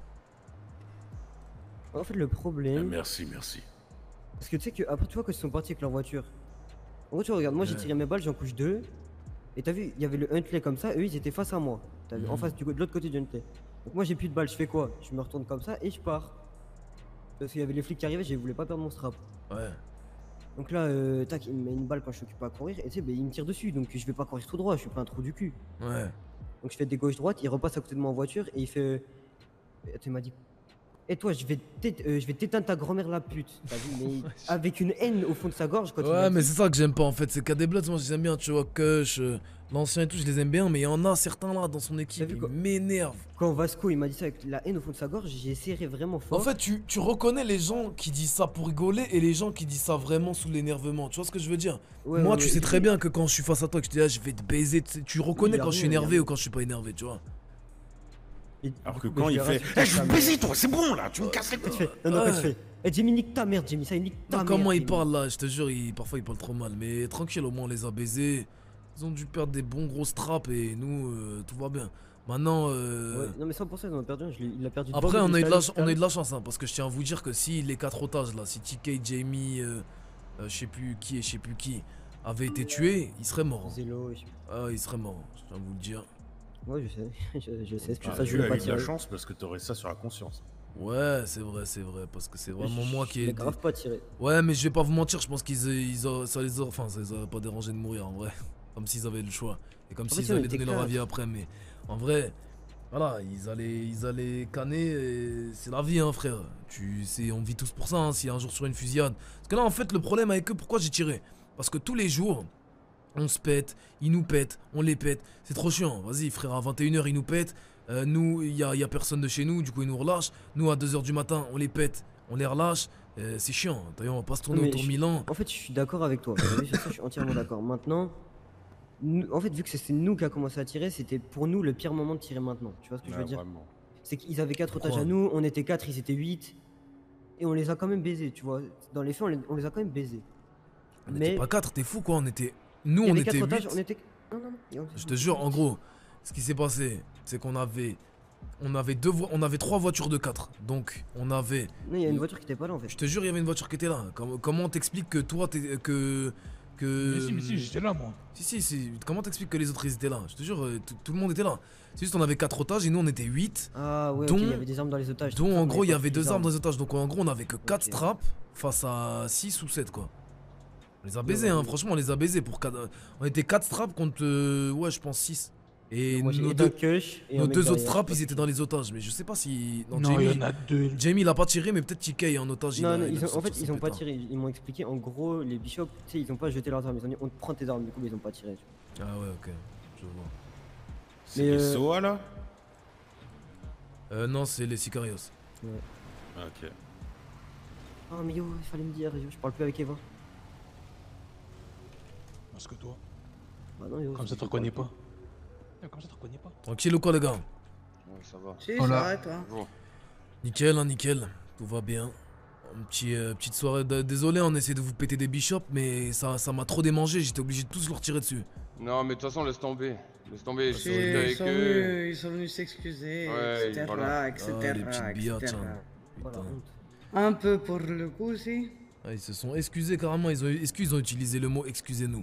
En fait, le problème. Eh, merci, merci. Parce que tu sais que après tu vois quand ils sont partis avec leur voiture. En gros tu vois, regarde, moi j'ai Ouais. tiré mes balles, j'en couche deux. Et t'as vu, il y avait le Huntley comme ça, eux ils étaient face à moi. T'as vu, en Mhm. face du de l'autre côté du Huntley. Donc moi j'ai plus de balles, je fais quoi? Je me retourne comme ça et je pars. Parce qu'il y avait les flics qui arrivaient, je voulais pas perdre mon strap. Ouais. Donc là, euh, tac, il me met une balle quand je suis occupé à courir et tu sais, bah, il me tire dessus, donc je vais pas courir tout droit, je suis pas un trou du cul. Ouais. Donc je fais des gauches-droites, il repasse à côté de moi en voiture et il fait. Et attends, il m'a dit. Et toi, je vais t'ét- euh, je vais t'éteindre ta grand-mère la pute. T'as vu, mais avec une haine au fond de sa gorge quand il Ouais, m'a mais dit- c'est ça que j'aime pas en fait, c'est qu'à des Bloods, moi je les aime bien, tu vois, Kush, euh, l'ancien et tout, je les aime bien, mais il y en a certains là dans son équipe, ils m'énervent. Quand Vasco il m'a dit ça avec la haine au fond de sa gorge, j'ai serré vraiment fort. En fait, tu, tu reconnais les gens qui disent ça pour rigoler et les gens qui disent ça vraiment sous l'énervement. Tu vois ce que je veux dire? Ouais, Moi, ouais, tu ouais, sais et- très bien que quand je suis face à toi, que je te dis, ah, je vais te baiser, tu sais, tu reconnais il a quand je suis rien, il a énervé rien. ou quand je suis pas énervé, tu vois. Alors que Mais quand je il vais fait rajouter Eh, je ta veux te mère. baiser, toi, c'est bon là, tu me casses les Tu couilles. fais, non, non, Ouais. quand tu fais. Eh, Jimmy, nique ta mère, Jimmy, ça, il nique ta Non, mère. comment il Jimmy. parle là, je te jure, il, parfois il parle trop mal. Mais tranquille, au moins on les a baisés. Ils ont dû perdre des bons gros straps et nous, euh, tout va bien. Maintenant, euh, Ouais, non, mais cent pour cent, ils en ont perdu un, je l'ai- il a perdu. après devant on a, eu de Mustang, la, Mustang. on a eu de la chance, hein, parce que je tiens à vous dire que si les quatre otages là, si T K, Jamie, euh, euh, je sais plus qui et je sais plus qui, avaient été tués, ils seraient morts. hein. Zélo, je sais Ah, ils seraient morts, je tiens à vous le dire. Ouais, je sais, je, je sais, c'est pour Ah, ça que je tu voulais as pas eu de la tirer. chance parce que t'aurais ça sur la conscience. Ouais, c'est vrai, c'est vrai, parce que c'est vraiment je- moi qui je ai. l'ai grave pas tiré. Ouais, mais je vais pas vous mentir, je pense qu'ils ils a- ça les a, enfin, ça les aurait pas dérangé de mourir en vrai. Comme s'ils avaient le choix. Et comme En fait, s'ils si, on allaient était donner leur quatre. avis après, mais en vrai, voilà, ils allaient, ils allaient canner, et c'est la vie, hein, frère. Tu sais, on vit tous pour ça, hein, s'il y a un jour sur une fusillade. Parce que là, en fait, le problème avec eux, pourquoi j'ai tiré? Parce que tous les jours, on se pète, ils nous pètent, on les pète. C'est trop chiant. Vas-y, frère, à vingt et une heures, ils nous pètent. Euh, nous, il y a, y a personne de chez nous, du coup, ils nous relâchent. Nous, à deux heures du matin, on les pète, on les relâche. Euh, c'est chiant. T'as vu, on va pas se tourner Non, mais autour je- mille ans. En fait, je suis d'accord avec toi. T'as vu, sur ça, je suis entièrement d'accord. Maintenant, nous- en fait, vu que c'est nous qui a commencé à tirer, c'était pour nous le pire moment de tirer maintenant. Tu vois ce que je Ouais, veux dire? vraiment. C'est qu'ils avaient quatre Pourquoi otages à nous, on était quatre, ils étaient huit. Et on les a quand même baisés, tu vois. Dans les faits, on les, on les a quand même baisés. On était pas quatre, t'es fou quoi, on était. Nous Il y on avait était quatre otages, huit. on était. Non, non, non. Je te jure, en gros, ce qui s'est passé, c'est qu'on avait. On avait deux vo- on avait trois voitures de quatre. Donc on avait. Non, il y a une voiture qui était pas là en fait. Je te jure, il y avait une voiture qui était là. Com- comment t'expliques que toi t'es. que. que. Mais si, mais si, j'étais là, moi. Si, si, si. Comment t'expliques que les autres ils étaient là? Je te jure, euh, tout tout le monde était là. C'est juste on avait quatre otages et nous on était huit. Ah ouais, ok, dont, il y avait des armes dans les otages. c'est dont pour ça en qu'on gros avait il y pas avait pris deux les armes dans les otages. Donc en gros on avait que quatre straps face à six ou sept quoi. On les a baisés, hein, franchement on les a baisés pour quatre. On était quatre straps contre. euh, ouais, je pense six. Et Moi, j'ai nos un deux, Kush et un nos mec deux autres derrière, straps je sais ils étaient dans les otages. Mais je sais pas si. Non, Jamie, il y en a deux. Jamie il a pas tiré, mais peut-être T K est en otage. il Non, a- non, il a ils ont- en sorti fait, son ils ont pas pétard. tiré. Ils m'ont expliqué. En gros, les bishops, tu sais, ils ont pas jeté leurs armes. Ils ont dit on te prend tes armes. Du coup, ils ont pas tiré. tu vois. Ah ouais, ok. Je vois. C'est Mais, les euh, S O A là Euh, non, c'est les Sicarios. Ouais. Ok. Oh, mais yo, il fallait me dire. Yo, je parle plus avec Eva. Parce que toi. Bah non, yo, Comme ça, je te reconnais parle pas. Eh, Comme ça, te reconnais pas. Tranquille ou quoi, les gars? Ouais, ça va. Si, Voilà. ça va, toi. Bon. Nickel, hein, nickel. Tout va bien. Une petit, euh, petite soirée. de- Désolé, on essaie de vous péter des bishops, mais ça ça m'a trop démangé. J'étais obligé de tous leur tirer dessus. Non, mais de toute façon, laisse tomber. Laisse tomber, je Si, suis discuté ils, avec sont eux. venus, ils sont venus s'excuser, Ouais, et cetera, voilà. et cetera, Ah, les petites biatches, et cetera. hein. Putain. Un peu pour le coup aussi. Ah, ils se sont excusés carrément. Ils ont, excuse, ils ont utilisé le mot excusez-nous.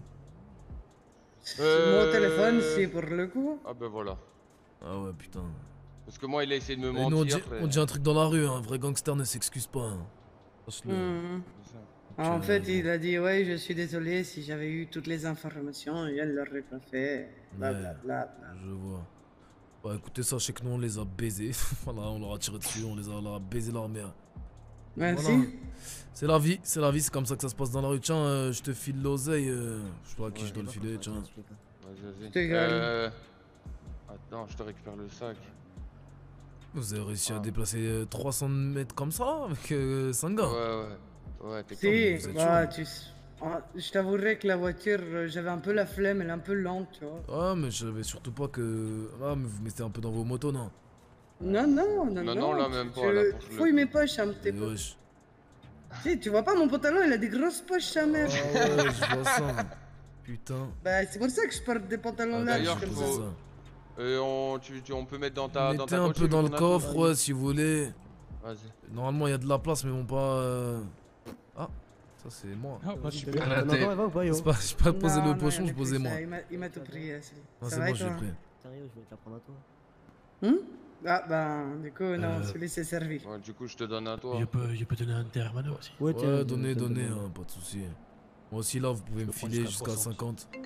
Mon téléphone, c'est pour le coup. Ah ben voilà. Ah ouais, putain. Parce que moi, il a essayé de me Et mentir. nous, on dit, frère. on dit un truc dans la rue, hein. Un vrai gangster ne s'excuse pas. Hein. Sache-le. Mhm. C'est ça. En euh, fait, il a dit ouais, je suis désolé si j'avais eu toutes les informations et elle l'aurait pas fait. Blablabla. Je vois. Bah écoutez, sachez que nous on les a baisés. Voilà, on leur a tiré dessus, on les a, on leur a baisé leur mère. Merci. Voilà. C'est la vie, c'est la vie, c'est comme ça que ça se passe dans la rue. Tiens, euh, je te file l'oseille. Euh, je sais pas à qui je dois le filer, tiens. Vas-y, vas-y. t'es égal. Euh... Attends, je te récupère le sac. Vous avez réussi Ah. à déplacer euh, trois cents mètres comme ça avec euh, cinq gars? Ouais, ouais. Ouais, t'es Si, vous êtes bah, chaud. tu... ah, je t'avouerai que la voiture, euh, j'avais un peu la flemme, elle est un peu lente, tu vois. Ah, mais je savais surtout pas que. Ah, mais vous mettez un peu dans vos motos, non? Non, non, non, non. Non, non, là, même tu- pas, là, pour le Fouille coup. mes poches un petit Eh peu. wesh. Si, tu vois pas, mon pantalon, il a des grosses poches, sa mère. Ah ouais, je vois ça. Putain. Bah, c'est pour ça que je porte des pantalons Ah, larges D'ailleurs, comme faut... ça. Euh, on, tu, tu- on peut mettre dans ta, dans Mettez ta un poche peu le dans le tourne-à-tout. coffre, ouais, si vous voulez. Vas-y. Normalement, il y a de la place, mais bon, pas. euh, Ah, ça c'est moi. Ah, bah, super. T'en as encore, Eva, ou pas, yo? C'est pas, j'ai pas posé Non, le non, pochon, y en a je posais plus, moi. ça, il m'a- Il m'a tout pris. euh, c'est- Ah, ça c'est va bon, et je l'ai toi pris. Sérieux, je vais te la prendre à toi. Hum Ah, bah, du coup, non, Euh. celui-là c'est servi. Ouais, du coup, je te donne à toi. Je peux, je peux donner un terme aussi. Ouais, tiens, Ouais, je- donnez, je te donnez, demande. hein, pas de soucis. Moi aussi, là, vous pouvez me prendre filer jusqu'à jusqu'à soixante. cinquante.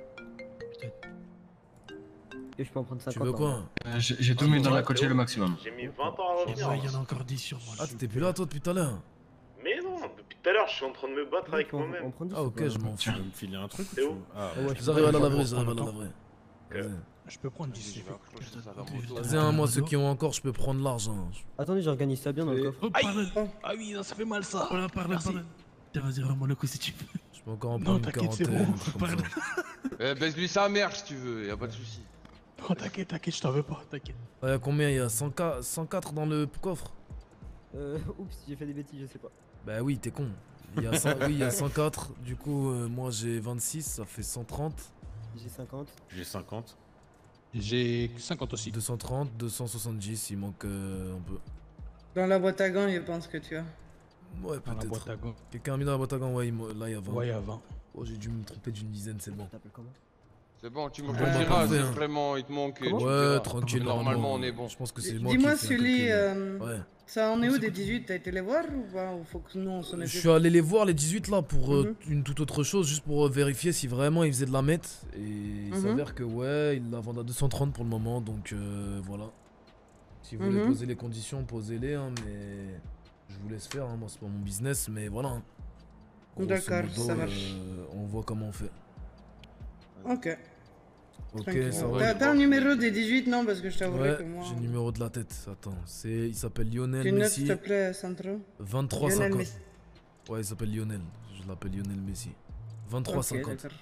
Et je peux en prendre Tu cinquante. veux hein. quoi? Euh, J'ai j'ai tout mis dans la coachée le maximum. J'ai mis vingt ans à revenir. Ouais, il y en a encore dix sur moi. Ah, t'étais plus là, toi, depuis tout à l'heure? Mais non, depuis tout à l'heure, je suis en train de me battre avec on- on moi-même. prend dix, Ah, c'est ok, pas- je m'en fous. Tu veux me filer un truc ou C'est tu où veux- Ah, Ah ouais, ouais. je J'arrive à la pas laverie, pour j'arrive à la prendre laverie. Ok. Vas-y. Je peux prendre dix. Vas-y, je vais accrocher ça à la Ok, moto. je te Vas-y, hein, moi, ceux qui ont encore, je peux prendre l'argent. Attendez, j'organise ça bien dans le Et- coffre. Oh, pardon. Ah oui, non, ça fait mal ça. Pardon, pardon, Merci. pardon. Tiens, vas-y, rends-moi le coup si tu veux. Je peux encore en Non, prendre une t'inquiète, c'est quarantaine. bon. un truc comme Pardon. ça. Eh, baisse-lui sa mère si tu veux, y a pas de soucis. Non, t'inquiète, t'inquiète, je t'en veux pas, t'inquiète. Il y a combien? Il y a cent K cent quatre dans le coffre? Euh, oups, j'ai fait des bêtises, je sais pas. Bah oui, t'es con. Il y a cent Oui, il y a cent quatre. Du coup, euh, moi j'ai vingt-six, ça fait cent trente. J'ai cinquante. J'ai cinquante. J'ai cinquante aussi. deux cent trente, deux cent soixante-dix, il manque euh, un peu. Dans la boîte à gants, je pense que tu as. Ouais, Dans la boîte peut-être. à gants. Quelqu'un a mis dans la boîte à gants? Ouais, il me- là il y a vingt. Ouais, il y a vingt. Oh, j'ai dû me tromper d'une dizaine, c'est bon. T'appelles comment? C'est bon, tu me Bon, le bah, diras parfait, si hein. vraiment il te manque. tu me Ouais, diras. tranquille, Normalement, on est bon. Je pense que c'est moi qui. Dis-moi, ai fait un celui. calcul. euh, Ouais. Ça en est où des dix-huit? T'as été les voir ou pas? Ou faut que nous on s'en Je occupe? suis allé les voir les dix-huit là pour euh, Mhm. une toute autre chose, juste pour euh, vérifier si vraiment ils faisaient de la meth. Et il Mhm. s'avère que ouais, ils la vendent à deux cent trente pour le moment, donc euh, voilà. Si vous voulez Mhm. poser les conditions, posez-les, hein, mais je vous laisse faire, hein, moi c'est pas mon business, mais voilà. hein. Grosso D'accord, modo, ça marche. euh, on voit comment on fait. Ok. Ok, Tranquille. ça va. T'as t'as un numéro des dix-huit? Non, parce que je t'avouerai Ouais, que moi. j'ai le numéro de la tête. Attends, c'est, il s'appelle Lionel Tu notes Messi. s'il te plaît, Sandro. vingt-trois Lionel cinquante. Messi. Ouais, il s'appelle Lionel. Je l'appelle Lionel Messi. vingt-trois Ok, cinquante. d'accord.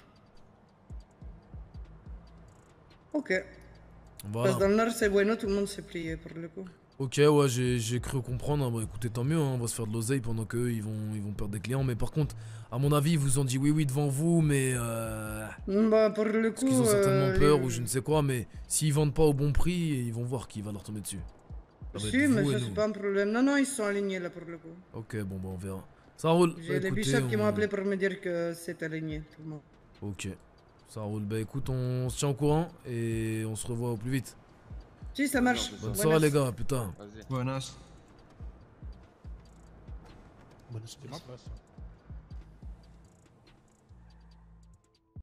Ok. Voilà. Parce que dans le nord, c'est bueno, tout le monde s'est plié pour le coup. Ok, ouais, j'ai j'ai cru comprendre. hein. Bah, écoutez, tant mieux, hein, on va se faire de l'oseille pendant qu'eux ils vont, ils vont perdre des clients. Mais par contre, à mon avis, ils vous ont dit oui, oui devant vous, mais. Euh... Bah, pour le coup. Parce qu'ils ont certainement euh, peur les- ou je ne sais quoi, mais s'ils vendent pas au bon prix, ils vont voir qui va leur tomber dessus. Ça va Si, être mais vous et ça, nous. c'est pas un problème. Non, non, ils sont alignés là pour le coup. Ok, bon, bah on verra. Ça roule. J'ai Bah, les écoutez, bishops qui m'ont on- appelé pour me dire que c'est aligné, tout le monde. Ok, ça roule. Bah écoute, on se tient au courant et on se revoit au plus vite. Si, ça marche. Bonne Buenas. soirée les gars, putain. Vas-y. Buenas. C'est ma place.